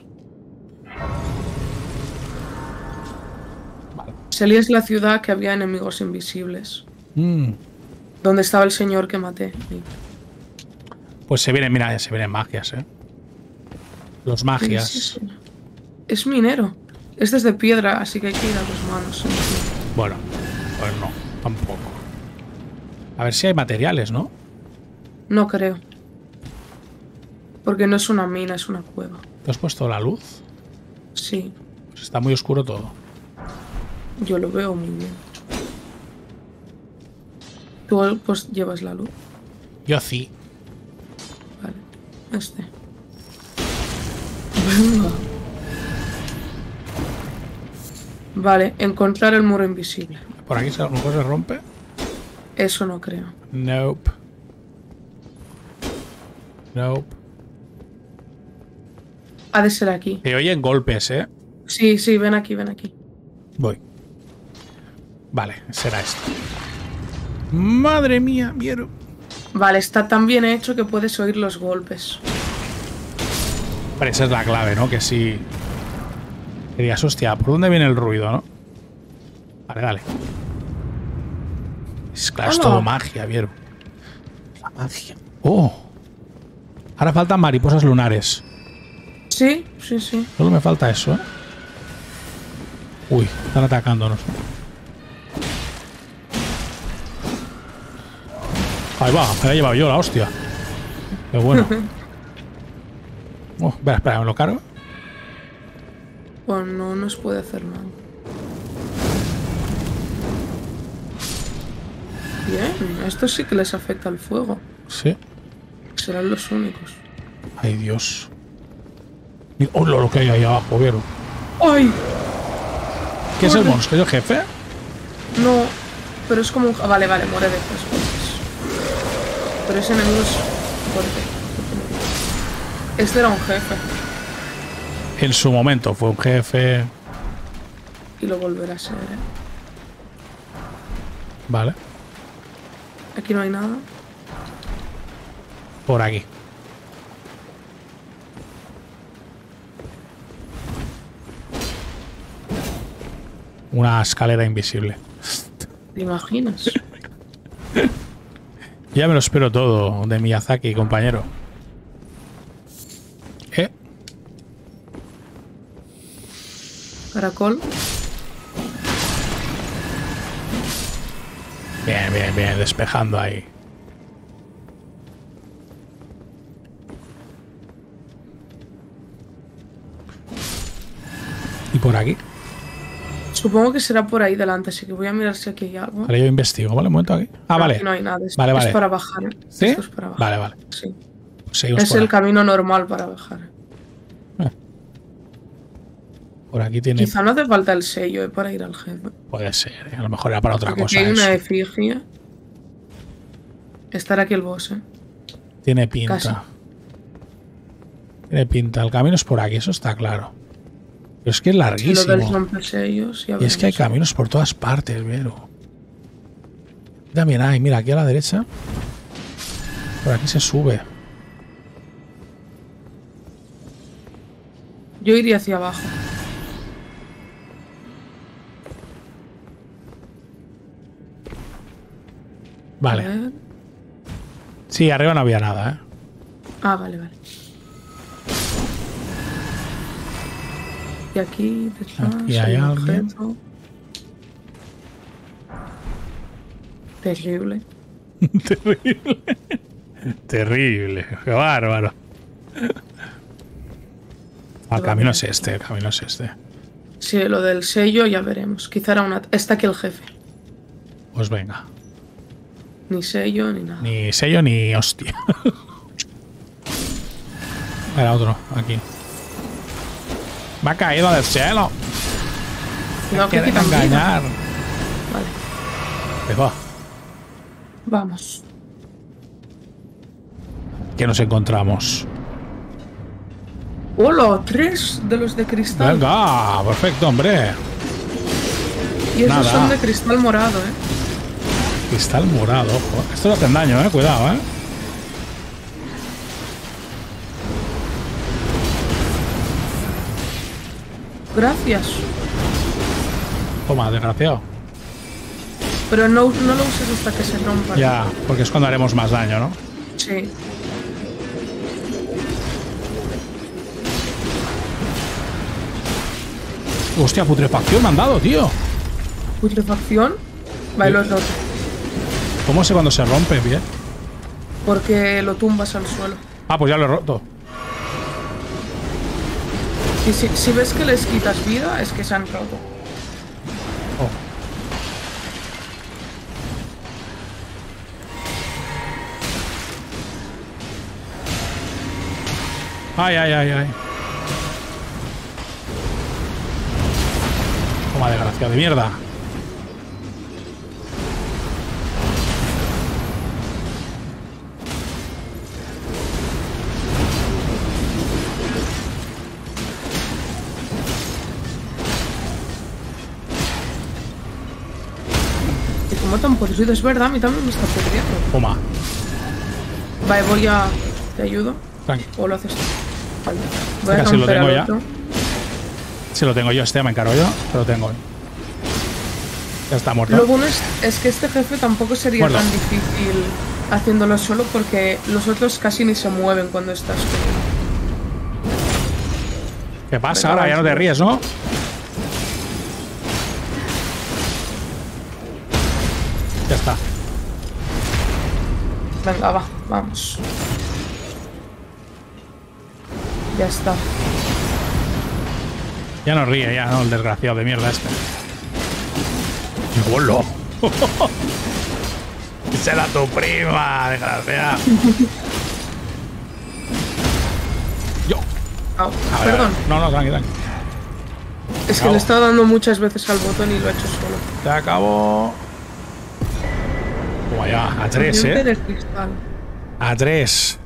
Vale. Celia es la ciudad que había enemigos invisibles. Mm, Donde estaba el señor que maté. Ahí. Pues se vienen, mira, se vienen magias, ¿eh? Los Sí, magias. sí, sí. Es minero. Este es de piedra, así que hay que ir a las manos. Bueno, pues no, tampoco. A ver si hay materiales, ¿no? No creo. Porque no es una mina, es una cueva. ¿Te has puesto la luz? Sí, Pues está muy oscuro todo. yo lo veo muy bien. Tú pues llevas la luz. Yo sí. Vale. Este. Venga. Vale, encontrar el muro invisible. ¿Por aquí a lo mejor se rompe? Eso no creo. Nope. Nope. Ha de ser aquí. Se oyen golpes, ¿eh? Sí, sí, ven aquí, ven aquí. Voy. Vale, será esto. Madre mía, vieron. Vale, está tan bien hecho que puedes oír los golpes. Pero esa es la clave, ¿no? Que si... Que digas, hostia, ¿por dónde viene el ruido, no? Vale, dale. Es claro, es Hola. todo magia, vieron. La magia. ¡Oh! Ahora faltan mariposas lunares. Sí, sí, sí. Solo me falta eso, ¿eh? Uy, están atacándonos. Ahí va, me la he llevado yo, la hostia. Qué bueno. Oh, espera, espera, ¿me lo cargo? Pues no nos puede hacer nada. Bien, a estos sí que les afecta el fuego. Sí. Serán los únicos. Ay, Dios. Mira, oh, lo que hay ahí abajo, ¿vieron? ¡Ay! ¿Qué es el Corre. monstruo? ¿Es el jefe? No, pero es como un... ah, vale, vale, muere de tres golpes. Pero ese enemigo es fuerte. Este era un jefe. En su momento fue un jefe. Y lo volverá a ser, ¿eh? Vale. Aquí no hay nada. Por aquí. Una escalera invisible. ¿Te imaginas? Ya me lo espero todo de Miyazaki, compañero. ¿Eh? Caracol. Bien, bien, bien. Despejando ahí. ¿Y por aquí? Supongo que será por ahí delante, así que voy a mirar si aquí hay algo. Vale, yo investigo. Vale, un momento aquí. Ah, No, vale. aquí no hay nada. Es, Vale, es vale. para bajar, ¿eh? ¿Sí? Esto es para bajar. Vale, vale. Sí. Seguimos Es por el aquí. camino normal para bajar. Por aquí tiene... Quizá no hace falta el sello, ¿eh? Para ir al jefe. Puede ser. ¿eh? A lo mejor era para otra Porque cosa aquí hay una eso. efigie. Estará aquí el boss, ¿eh? Tiene pinta. Casi. Tiene pinta. El camino es por aquí, eso está claro. Pero es que es Y lo larguísimo. del rompesellos. Ya Y es que hay veremos. caminos por todas partes, Vero. También hay, mira, aquí a la derecha. Por aquí se sube. Yo iría hacia abajo. A Vale. ver. Sí, arriba no había nada, ¿eh? Ah, vale, vale. Y aquí detrás Aquí hay un alguien. objeto. Terrible. Terrible. Terrible. Qué bárbaro. El camino es este, el camino es este. Sí, lo del sello ya veremos. Quizá era una... Está aquí el jefe. Pues venga. Ni sello ni nada. Ni sello ni hostia. Era otro, aquí. Me ha caído del cielo. Cuidado que Quieren aquí también. engañar. Vale, Ahí va. vamos. ¿Qué nos encontramos? ¡Hola! Tres de los de cristal. Venga, perfecto, hombre. Y esos nada. son de cristal morado, ¿eh? Cristal morado, ojo. Esto no hacen daño, eh. Cuidado, eh. Gracias. Toma, desgraciado. Pero no, no lo uses hasta que se rompa. Ya, porque es cuando haremos más daño, ¿no? Sí. Hostia, putrefacción me han dado, tío. Putrefacción. Vale, lo he roto. ¿Cómo sé cuando se rompe? Bien. Porque lo tumbas al suelo. Ah, pues ya lo he roto. Y si, si ves que les quitas vida, es que se han roto. Oh. Ay, ay, ay, ay. Toma, desgraciado de mierda. Y como tan podrido, es verdad, a mí también me está podriendo. Toma. Vale, voy a... ¿Te ayudo? Tranqui. ¿O lo haces tú? Vale. Voy Este a casi lo romper tengo al ya. otro. Si lo tengo yo, este me encargo yo. Pero lo tengo. Ya está muerto. Lo bueno es, es que este jefe tampoco sería Muerto. tan difícil haciéndolo solo porque los otros casi ni se mueven cuando estás con... ¿Qué pasa? Venga, Ahora ya no te vamos. ríes, ¿no? Ya está. Venga, va, vamos. Ya está. Ya no ríe, ya, ¿no? El desgraciado de mierda este. ¡Golo! Será tu prima, desgraciada. Yo. Au, A ver, perdón. No, no, tranqui, tranqui. Es que Acabo. le he estado dando muchas veces al botón y lo he hecho solo. Se acabó. Toma ya, a tres, Diente ¿eh? de cristal. A tres.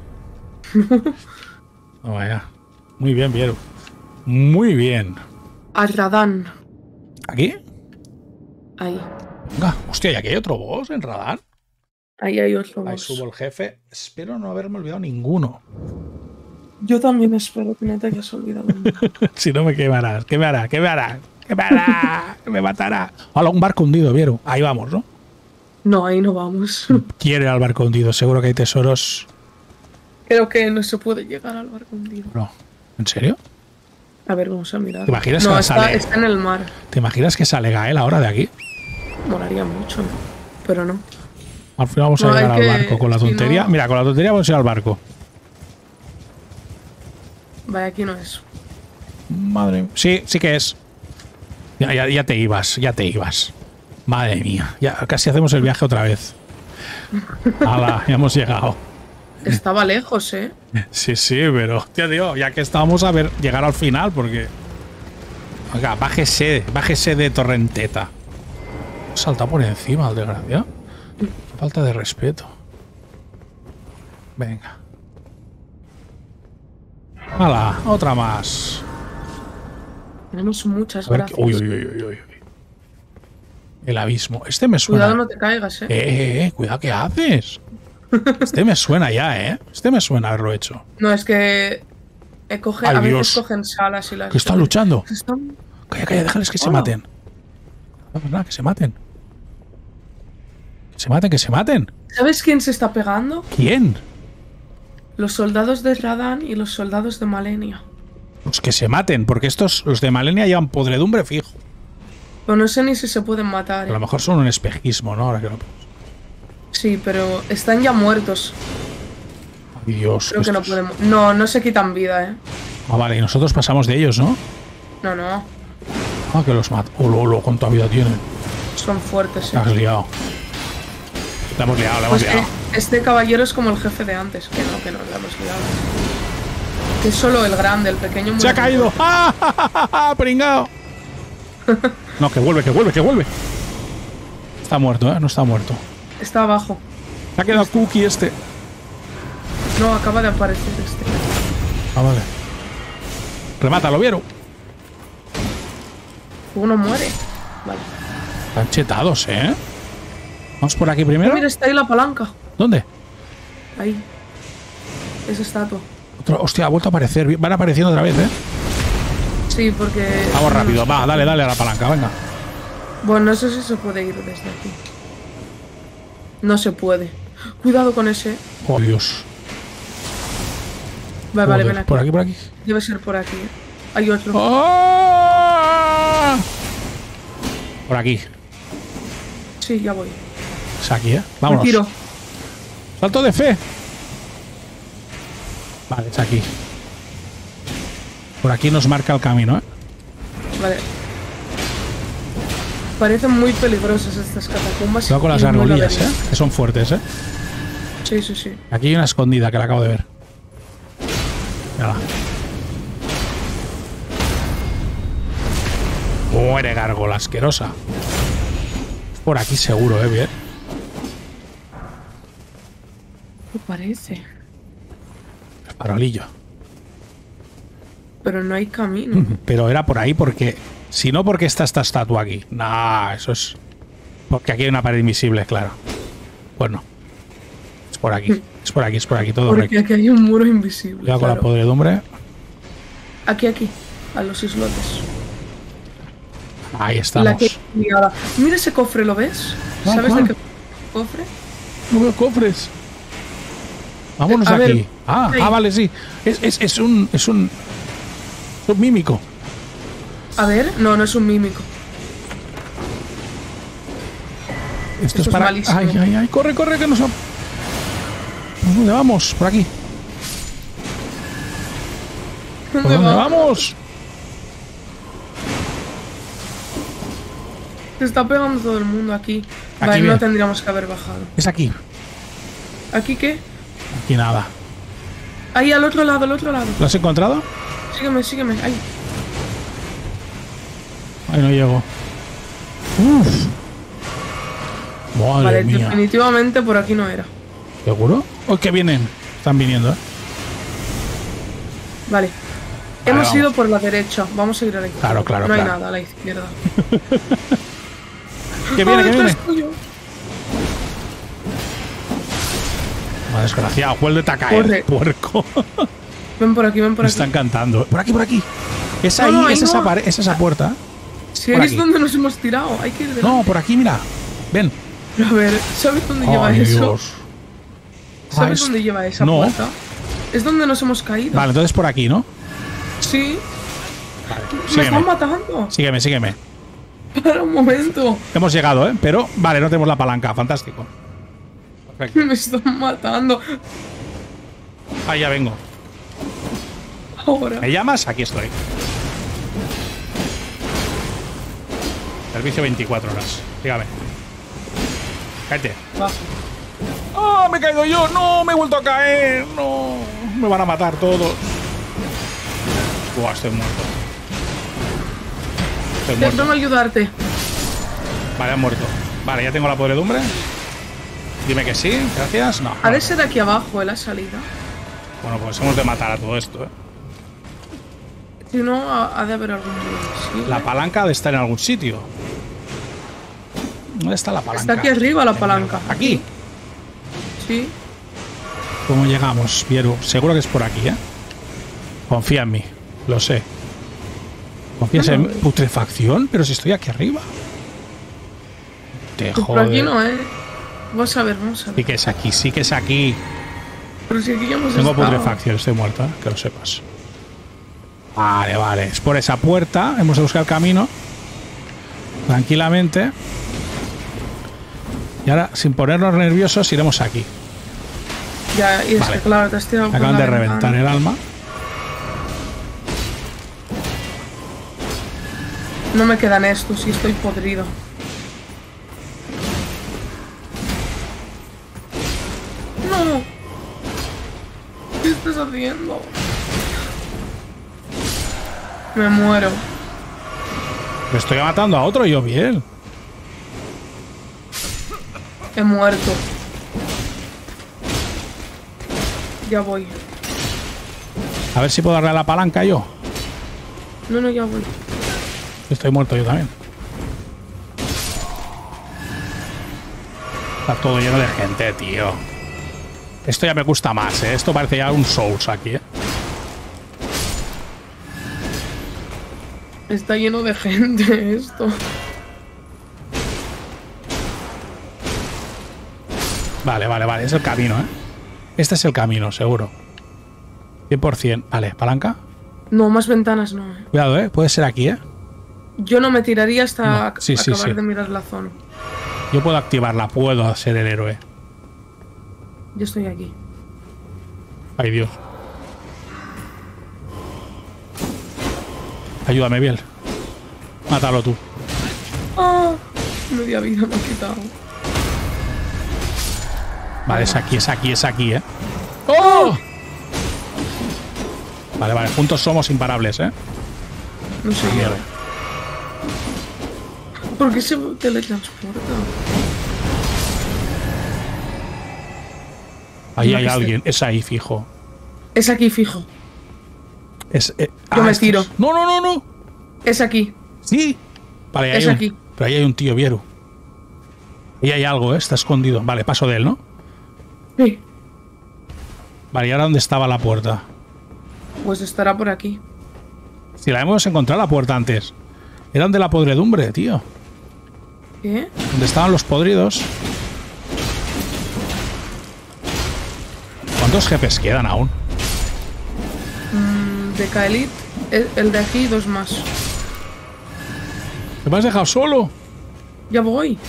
Toma ya. Muy bien, Piero. Muy bien. A Radán. ¿Aquí? Ahí. Venga, hostia, ¿y aquí hay otro boss en Radar? Ahí hay otro Ahí boss. subo el jefe. Espero no haberme olvidado ninguno. Yo también espero que no te hayas olvidado. Si no me quemarás. ¿Qué me hará? ¿Qué me hará? ¿Qué me hará? ¿Qué me matará? Hola, un barco hundido, Viero. Ahí vamos, ¿no? No, ahí no vamos. Quiero ir al barco hundido. Seguro que hay tesoros. Creo que no se puede llegar al barco hundido. No. ¿En serio? A ver, vamos a mirar. ¿Te imaginas no, que está, sale? está en el mar. ¿Te imaginas que sale Gael ahora de aquí? Molaría mucho, ¿no? Pero no. Al final vamos a No, llegar hay al que- barco con la si tontería. no- Mira, con la tontería vamos a ir al barco. Vaya, aquí no es. Madre mía. Sí, sí que es. Ya, ya, ya te ibas, ya te ibas. Madre mía. Ya casi hacemos el viaje otra vez. Hala, ya hemos llegado. Estaba lejos, ¿eh? Sí, sí, pero, tío, tío, ya que estábamos a ver llegar al final, porque. Oiga, bájese, bájese de torrenteta. Salta por encima, el desgraciado. Falta de respeto. Venga. Hala, otra más. Tenemos muchas A ver, gracias. qué- uy, uy, uy, uy, uy. El abismo. Este me suena. Cuidado, no te caigas, ¿eh? Eh, eh, eh, cuidado, ¿qué haces? Este me suena ya, ¿eh? Este me suena haberlo hecho. No, es que eh, coge, Ay, a veces Dios. cogen salas y las... Que están luchando. Están- Calla, calla, déjales que se Hola. maten. No, no, nada, que se maten. Que se maten, que se maten. ¿Sabes quién se está pegando? ¿Quién? Los soldados de Radán y los soldados de Malenia. Pues que se maten, porque estos, los de Malenia, llevan podredumbre fijo. Pero no sé ni si se pueden matar. A lo ¿eh? mejor son un espejismo, ¿no? Ahora que lo. Sí, pero están ya muertos. Ay, Dios. Creo que no estos- podemos... No, no se quitan vida, ¿eh? Ah, vale, y nosotros pasamos de ellos, ¿no? No, no. Ah, que los mata. Oh, lo, ¿cuánta vida tienen? Son fuertes, Te ¿eh? has liado. La hemos liado, la hemos Pues liado. que este caballero es como el jefe de antes. Que no, que no, la hemos liado. Que es solo el grande, el pequeño... ¡Se ha muere caído! muy ¡Ah, ja, ja, ja, ja! ¡Pringao! No, que vuelve, que vuelve, que vuelve. Está muerto, ¿eh? No está muerto. fuerte. Está abajo. Se ha quedado Cookie este. No, acaba de aparecer este. Ah, vale. Remátalo, ¿vieron? Uno muere. Vale. Están chetados, ¿eh? Vamos por aquí primero. Mira, está ahí la palanca. ¿Dónde? Ahí. Esa estatua. Otro- hostia, ha vuelto a aparecer. Van apareciendo otra vez, ¿eh? Sí, porque... Vamos rápido. Va, dale, dale a la palanca, venga. Bueno, no sé si se puede ir desde aquí. No se puede. Cuidado con ese. Oh, Dios. Vale, vale, Joder, ven aquí. Por aquí, por aquí. Debe ser por aquí. ¿eh? Hay otro. ¡Oh! Por aquí. Sí, ya voy. Es aquí, ¿eh? Me Vámonos. tiro. Salto de fe. Vale, es aquí. Por aquí nos marca el camino, ¿eh? Vale. Parecen muy peligrosas estas catacumbas. Cuidado con las y muy argolillas, ¿eh? laberintos. Que son fuertes, ¿eh? Sí, sí, sí. Aquí hay una escondida que la acabo de ver. Ya va. Muere gárgola asquerosa. Por aquí seguro, eh, bien. Me parece. El farolillo. Pero no hay camino. Pero era por ahí porque... Si no, porque está esta estatua aquí. Nah, eso es... Porque aquí hay una pared invisible, claro. Bueno. Es por aquí. Es por aquí, es por aquí. Todo Porque recto. aquí hay un muro invisible. Cuidado con claro. la podredumbre. Aquí, aquí. A los islotes. Ahí estamos. La que ligada. Mira ese cofre, ¿lo ves? ¿Cuál, ¿Sabes cuál? de qué cofre? No veo cofres. Vámonos A aquí. ver, ah, ahí. ah, vale, sí. Es, es, es un... Es un... Es un mímico. A ver, no, no es un mímico. Esto, Esto es es para... malísimo. Ay, ay, ay. Corre, corre, que nos... ¿Por ¿Dónde vamos? Por aquí. ¿Por ¿Dónde dónde va? vamos? Se está pegando todo el mundo aquí. Aquí Vale, bien. no tendríamos que haber bajado. Es aquí. ¿Aquí qué? Aquí nada. Ahí, al otro lado, al otro lado. ¿Lo has encontrado? Sígueme, sígueme. Ahí. Ahí no llego. Uf. Madre Vale, mía. definitivamente por aquí no era. ¿Seguro? Oh, que vienen. Están viniendo, ¿eh? Vale. Vale, Hemos vamos. ido por la derecha. Vamos a ir a la izquierda. Claro, claro, No hay claro. nada a la izquierda. Que viene, Ah, que esto viene. es tuyo. Madre desgraciado. Vuelve a caer, Corre. puerco. Ven por aquí, ven por Me aquí. están cantando. Por aquí, por aquí. Es No, ahí, no, ahí es, no. esa pare- es esa puerta. Si por ahí es aquí. donde nos hemos tirado. Hay que ir de No, por aquí, mira. Ven. A ver, ¿sabes dónde lleva Ay, eso? Dios. ¿Sabes Ah, es- dónde lleva esa No. puerta? Es donde nos hemos caído. Vale, entonces por aquí, ¿no? Sí. Vale. Me Sígueme. están matando. Sígueme, sígueme. Para un momento. Hemos llegado, ¿eh? Pero, vale, no tenemos la palanca. Fantástico. Perfecto. Me están matando. Ah, ya vengo. Ahora. ¿Me llamas? Aquí estoy. Servicio veinticuatro horas. Dígame. Cállate. Va. ¡Oh, me he caído yo! ¡No! ¡Me he vuelto a caer! ¡No! Me van a matar todos. Buah, estoy muerto. Estoy muerto. Déjame ayudarte. Vale, han muerto. Vale, ya tengo la podredumbre. Dime que sí, gracias. No. Ha no. de ser aquí abajo, ¿eh? La salida. Bueno, pues hemos de matar a todo esto, ¿eh? Si no, ha, ha de haber algún sí. La palanca ha de estar en algún sitio. ¿Dónde está la palanca? Está aquí arriba la palanca. Aquí. Sí. ¿Cómo llegamos, Vieru? Seguro que es por aquí, ¿eh? Confía en mí, lo sé. ¿Confías en No, no. putrefacción? Pero si estoy aquí arriba. Te Pues por aquí joder. no, ¿eh? Vamos a ver, vamos a Sí ver. que es aquí, sí que es aquí. Pero si aquí ya hemos Tengo estado. putrefacción, estoy muerto, ¿eh? Que lo sepas. Vale, vale. Es por esa puerta. Hemos de buscar el camino. Tranquilamente. Y ahora, sin ponernos nerviosos, iremos aquí. Ya, y es Vale. que claro, te has tirado Me por acaban la de ventana. reventar el alma. No me quedan estos y estoy podrido. No. ¿Qué estás haciendo? Me muero. Me estoy matando a otro yo bien. He muerto. Ya voy. A ver si puedo darle a la palanca yo. No, no, ya voy. Estoy muerto yo también. Está todo lleno de gente, tío. Esto ya me gusta más, ¿eh? Esto parece ya un Souls aquí, ¿eh? Está lleno de gente esto. Vale, vale, vale. Es el camino, ¿eh? Este es el camino, seguro. cien por cien. Vale, palanca. No, más ventanas no. eh. Cuidado, ¿eh? Puede ser aquí, ¿eh? Yo no me tiraría hasta No, ac- sí, sí, acabar sí. de mirar la zona. Yo puedo activarla, puedo ser el héroe. Yo estoy aquí. Ay, Dios. Ayúdame, Biel. Mátalo tú. ¡Ah! Media vida me ha quitado. Vale, es aquí, es aquí, es aquí, ¿eh? ¡Oh! Vale, vale, juntos somos imparables, ¿eh? No sé yo. ¿Por qué se teletransporta? Ahí No, hay que alguien, esté- es ahí, fijo. Es aquí, fijo. Es, eh, Yo me esto tiro. es- No, no, no, no. Es aquí. Sí. Vale, ahí Es hay un- aquí. Pero ahí hay un tío, Vieru. Ahí hay algo, ¿eh? Está escondido. Vale, paso de él, ¿no? Sí. Vale, ¿y ahora dónde estaba la puerta? Pues estará por aquí. Si la hemos encontrado la puerta antes. Eran de la podredumbre, tío. ¿Qué? Donde estaban los podridos. ¿Cuántos jefes quedan aún? Mm, de Kaelit, el, el de aquí, dos más. ¿Te me has dejado solo? Ya voy.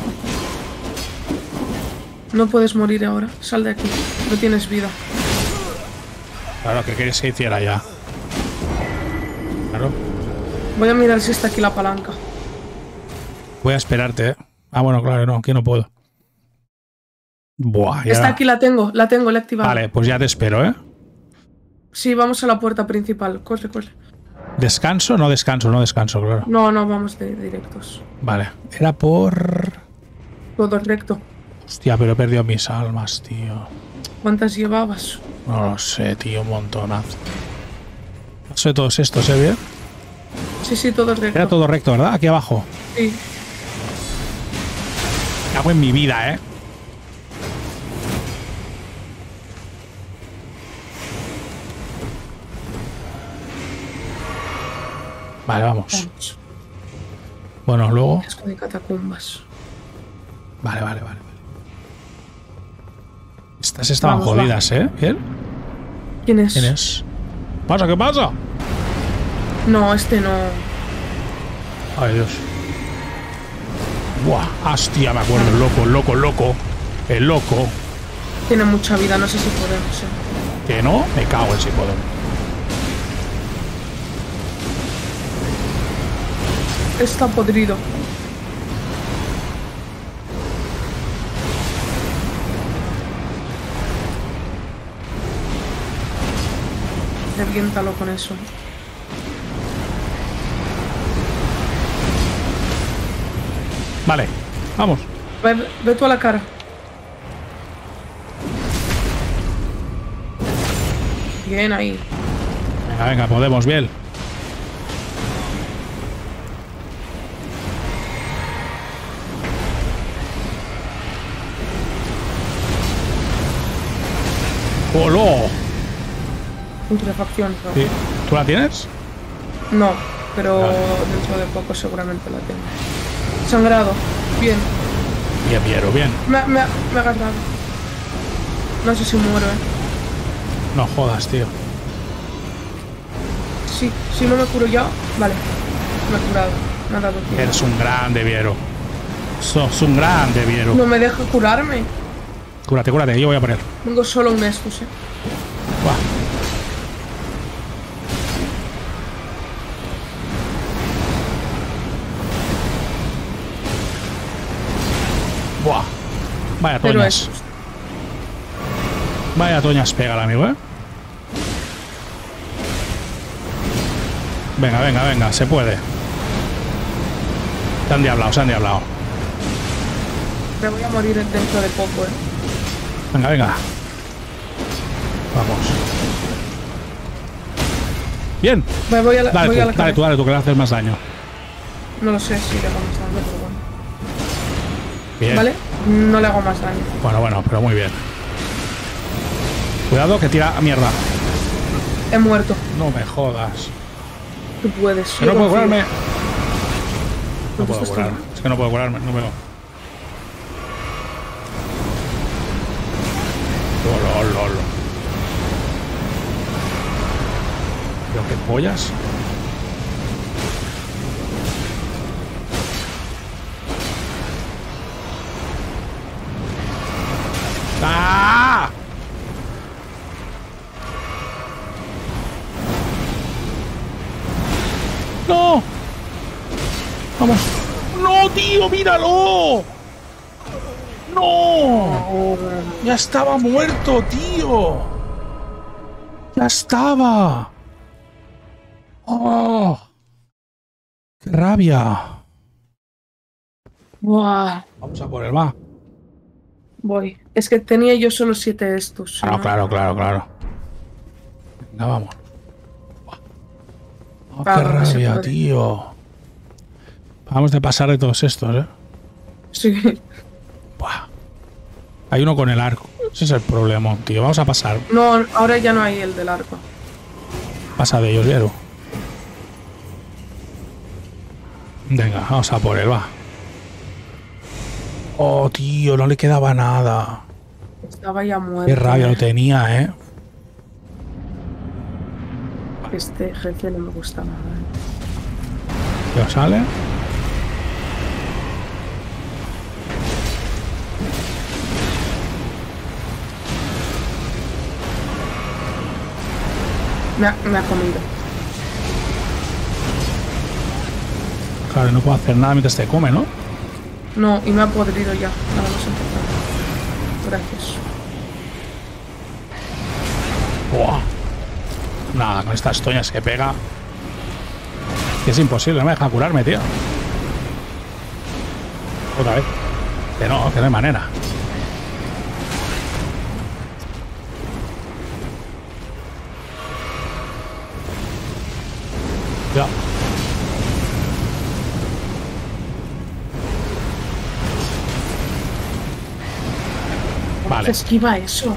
No puedes morir ahora. Sal de aquí. No tienes vida. Claro, ¿qué queréis que hiciera ya? Claro. Voy a mirar si está aquí la palanca. Voy a esperarte, ¿eh? Ah, bueno, claro, no, aquí no puedo. Buah, ya. Está aquí, la tengo. La tengo, la he activado. Vale, pues ya te espero, ¿eh? Sí, vamos a la puerta principal. Corre, corre. ¿Descanso? No descanso, no descanso, claro. No, no, vamos de directos. Vale. Era por... Todo recto. Hostia, pero he perdido mis almas, tío. ¿Cuántas llevabas? No lo sé, tío, un montonazo. Paso de todos estos, ¿eh? Bien. Sí, sí, todo recto. Era todo recto, ¿verdad? Aquí abajo. Sí. Cago en mi vida, ¿eh? Vale, vamos. Vamos. Bueno, luego... Casco de catacumbas. Vale, vale, vale. Estas estaban Vamos, jodidas, ¿eh? ¿Bien? ¿Quién es? ¿Quién es? ¿Pasa? ¿Qué pasa? No, este no. Ay, Dios. Buah, hostia, me acuerdo. El loco, el loco, el loco. El loco. Tiene mucha vida, no sé si podemos. ¿eh? Que no, me cago en si podemos. Está podrido. Reviéntalo con eso. Vale, vamos. Ve, ve tú a la cara. Bien ahí. Venga, venga, podemos, bien. ¡Hola! Putrefacción. No. Sí. ¿Tú la tienes? No, pero Vale. dentro de poco seguramente la tengo. Sangrado. Bien. Bien, Piero, bien. Me, me, me ha agarrado. No sé si muero, eh. No jodas, tío. Sí, si no me curo ya. Vale. Me he curado. Me ha dado tiempo. Eres un grande, Viero. Sos un grande, Viero. No me deja curarme. Cúrate, cúrate, yo voy a poner. Tengo solo un estus, eh. Buah. Buah. Vaya Pero toñas. estus. Vaya toñas pega el amigo, ¿eh? Venga, venga, venga, se puede. Se han diablado, se han diablado. Me voy a morir dentro de poco, eh. Venga, venga. Vamos. Bien. Me voy a la, Dale voy tú, a la dale tú, cabeza. dale tú, que le haces más daño. No lo sé si le hago más daño, pero bueno. Bien. ¿Vale? No le hago más daño. Bueno, bueno, pero muy bien. Cuidado que tira mierda. He muerto. No me jodas. Tú puedes. Que yo no puedo confío. curarme. No ¿Dónde puedo estás tú? curarme. Es que no puedo curarme, no veo. Lolo, lolo. ¿Pero qué pollas? ¡Ah! ¡No! ¡Vamos! ¡No, tío! ¡Míralo! ¡No! Ya estaba muerto, tío. Ya estaba. ¡Oh! ¡Qué rabia! Buah. Vamos a por él, va. Voy. Es que tenía yo solo siete de estos. Ah, no, ¿no? claro, claro, claro. Venga, vamos. Oh, qué Ah, no se rabia, puede. tío. Vamos de pasar de todos estos, ¿eh? Sí. Buah. Hay uno con el arco. Ese es el problema, tío. Vamos a pasar. No, ahora ya no hay el del arco. Pasa de ellos, Vieru. Venga, vamos a por él, va. Oh, tío, no le quedaba nada. Estaba ya muerto. Qué rabia lo tenía, ¿eh? Este jefe no me gusta nada. ¿eh? ¿Ya sale? Me ha, me ha comido. Claro, no puedo hacer nada mientras te come, ¿no? No, y me ha podrido ya. Nada más empezar. Gracias. Buah. Nada, con estas toñas que pega. Que es imposible, no me deja curarme, tío. Otra vez. Que no, que no hay manera. Ya. ¿Cómo se esquiva eso?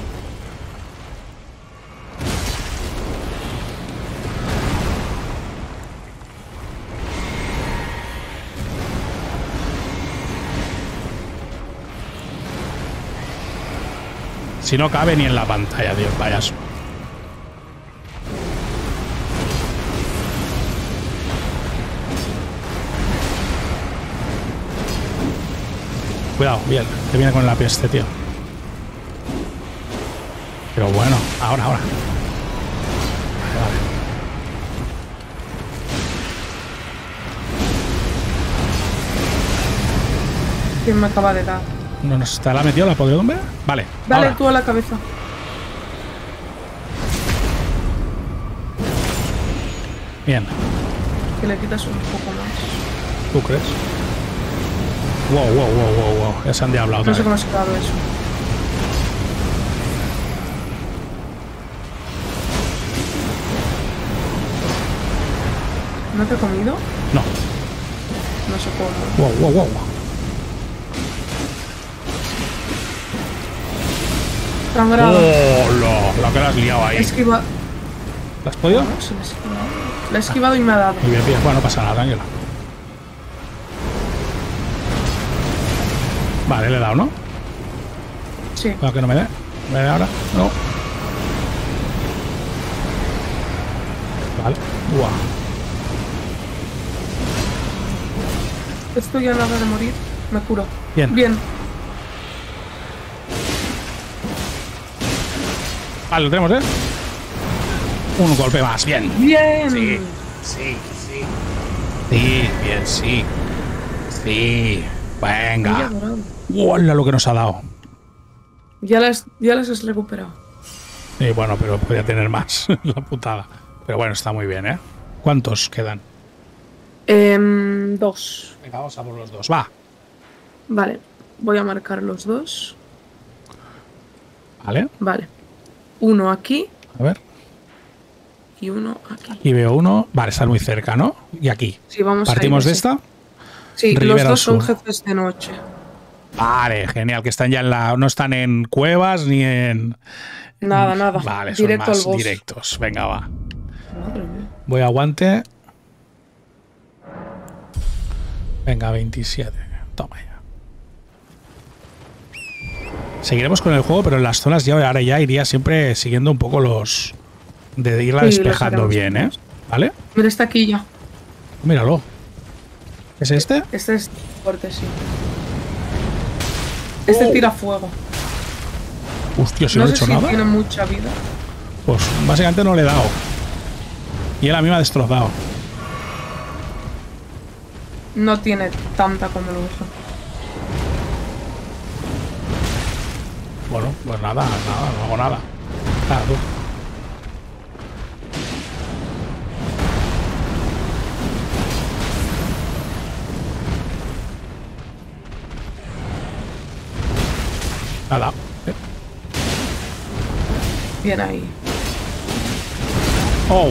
Si no cabe ni en la pantalla, tío, payaso. Cuidado, bien, que viene con la peste, tío. Pero bueno, ahora, ahora. Vale, vale. ¿Quién me acaba de dar? ¿No nos está la metido la podredumbre? Vale. Dale ahora. tú a la cabeza. Bien. Que le quitas un poco más. ¿Tú crees? Wow, wow, wow, wow, wow. Ya se han diablado otra No sé vez. cómo se ha quedado eso. ¿No te he comido? No. No sé cómo. Wow, wow, wow, wow. Sangrado. ¡Oh, lo, lo que le has liado ahí! Esquiva. ¿Lo has podido? No, se me ha esquivado. La he esquivado y me ha dado. Muy bien, bien. Bueno, no pasa nada, tranquilo. Vale, le he dado, ¿no? Sí. Cuidado que no me dé. ¿Me dé ahora? No. Vale. Guau. Estoy a nada de morir. Me curo. Bien. Bien. Vale, lo tenemos, ¿eh? Un golpe más. Bien. Bien. Sí, sí, sí. Sí, bien, sí. Sí. Venga. ¡Hola lo que nos ha dado! Ya las, ya las has recuperado. Sí, bueno, pero podría tener más. La putada. Pero bueno, está muy bien, ¿eh? ¿Cuántos quedan? Eh, dos. Venga, vamos a por los dos. Va. Vale. Voy a marcar los dos. Vale. Vale. Uno aquí A ver. y uno aquí. Aquí veo uno. Vale, están muy cerca, ¿no? Y aquí. Sí, vamos ¿Partimos a ir, de sí. esta? Sí, Rivera los dos son Sur. jefes de noche. Vale, genial. Que están ya en la... No están en cuevas ni en... Nada, nada. Vale, son Directo más al boss. directos. Venga, va. Madre mía. Voy a aguante. Venga, veintisiete. Toma ya. Seguiremos con el juego, pero en las zonas ya ahora ya iría siempre siguiendo un poco los... De irla Sí, los despejando haremos. bien, ¿eh? ¿Vale? Mira, está aquí ya. Míralo. ¿Es este? Este es fuerte, sí. Este Oh. tira fuego. Hostia, si No no, he sé hecho si nada. tiene mucha vida. Pues básicamente no le he dado. Y él a mí me ha destrozado. No tiene tanta como lo usa. Bueno, pues nada, nada, no hago nada. Nada, tú. Nada. ¿Eh? Bien ahí. Oh.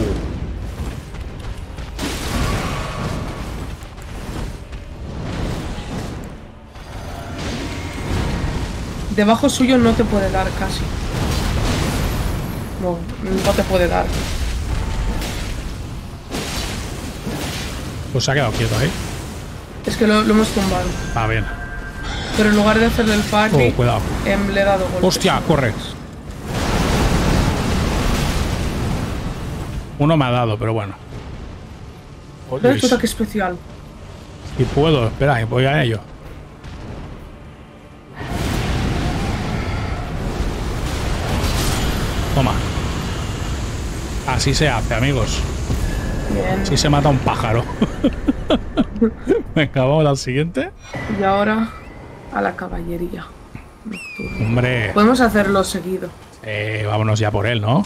Debajo suyo no te puede dar casi. No, no te puede dar. Pues se ha quedado quieto ahí. Es que lo, lo hemos tumbado. Va bien. Pero en lugar de hacerle el parry, Oh, cuidado. em, le he dado golpes. Hostia, corre. Uno me ha dado, pero bueno. ¿Ves tu ataque especial? Si puedo, espera, voy a ello. Toma. Así se hace, amigos. Bien. Así se mata un pájaro. Venga, vamos al siguiente. Y ahora a la caballería nocturna. Hombre. Podemos hacerlo seguido. Eh, vámonos ya por él, ¿no?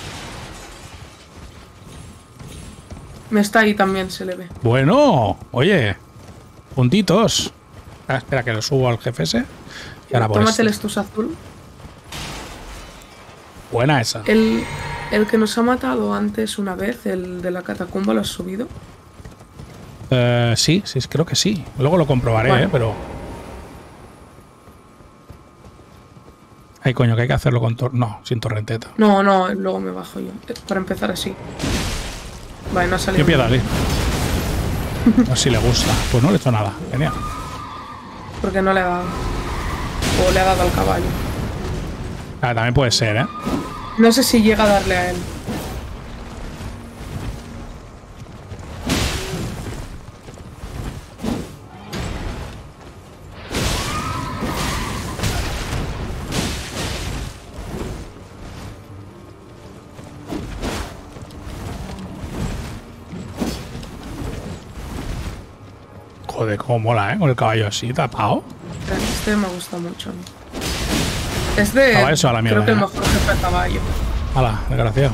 Me está ahí también, se le ve. Bueno, oye. Puntitos. Ah, espera, que lo subo al jefe ese. Y ahora por Tómate este. el estus azul. Buena esa. El, el que nos ha matado antes una vez, el de la catacumba, ¿lo has subido? Eh, sí, sí, creo que sí. Luego lo comprobaré, Vale. ¿eh? Pero... Ay, coño, que hay que hacerlo con... Tor no, sin torrenteta. No, no, luego me bajo yo. Eh, Para empezar así. Vale, no ha salido. Qué piedad, ¿eh? A ver si le gusta. Pues no le he hecho nada. Genial. Porque no le ha dado. O le ha dado al caballo. Ah, también puede ser, ¿eh? No sé si llega a darle a él. Joder, cómo mola, ¿eh? Con el caballo así, tapado. Este me gusta mucho. Este Caballo se va a la mierda, creo que el ya. mejor jefe de caballo. Hala, desgraciado.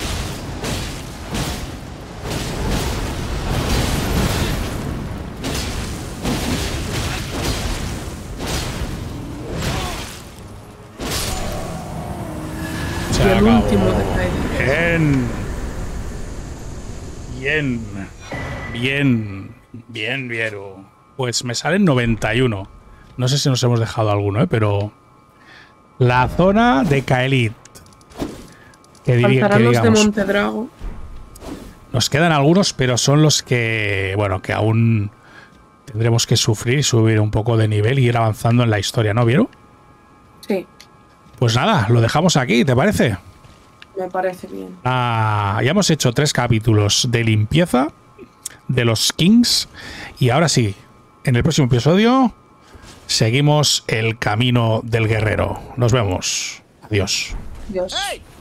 Se Y el acabó. último de Kairi. Bien. Bien. Bien. Bien, Vieru. Pues me salen noventa y uno. No sé si nos hemos dejado alguno, ¿eh? Pero... La zona de Caelid. Que diría que Faltarán los de digamos... Montedrago. Nos quedan algunos, pero son los que... Bueno, que aún tendremos que sufrir y subir un poco de nivel y ir avanzando en la historia, ¿no, Vieru? Sí, Pues nada, lo dejamos aquí, ¿te parece? me parece bien. Ah, ya hemos hecho tres capítulos de limpieza de los Kings y ahora sí, en el próximo episodio seguimos el camino del guerrero. Nos vemos. Adiós. Dios. Hey!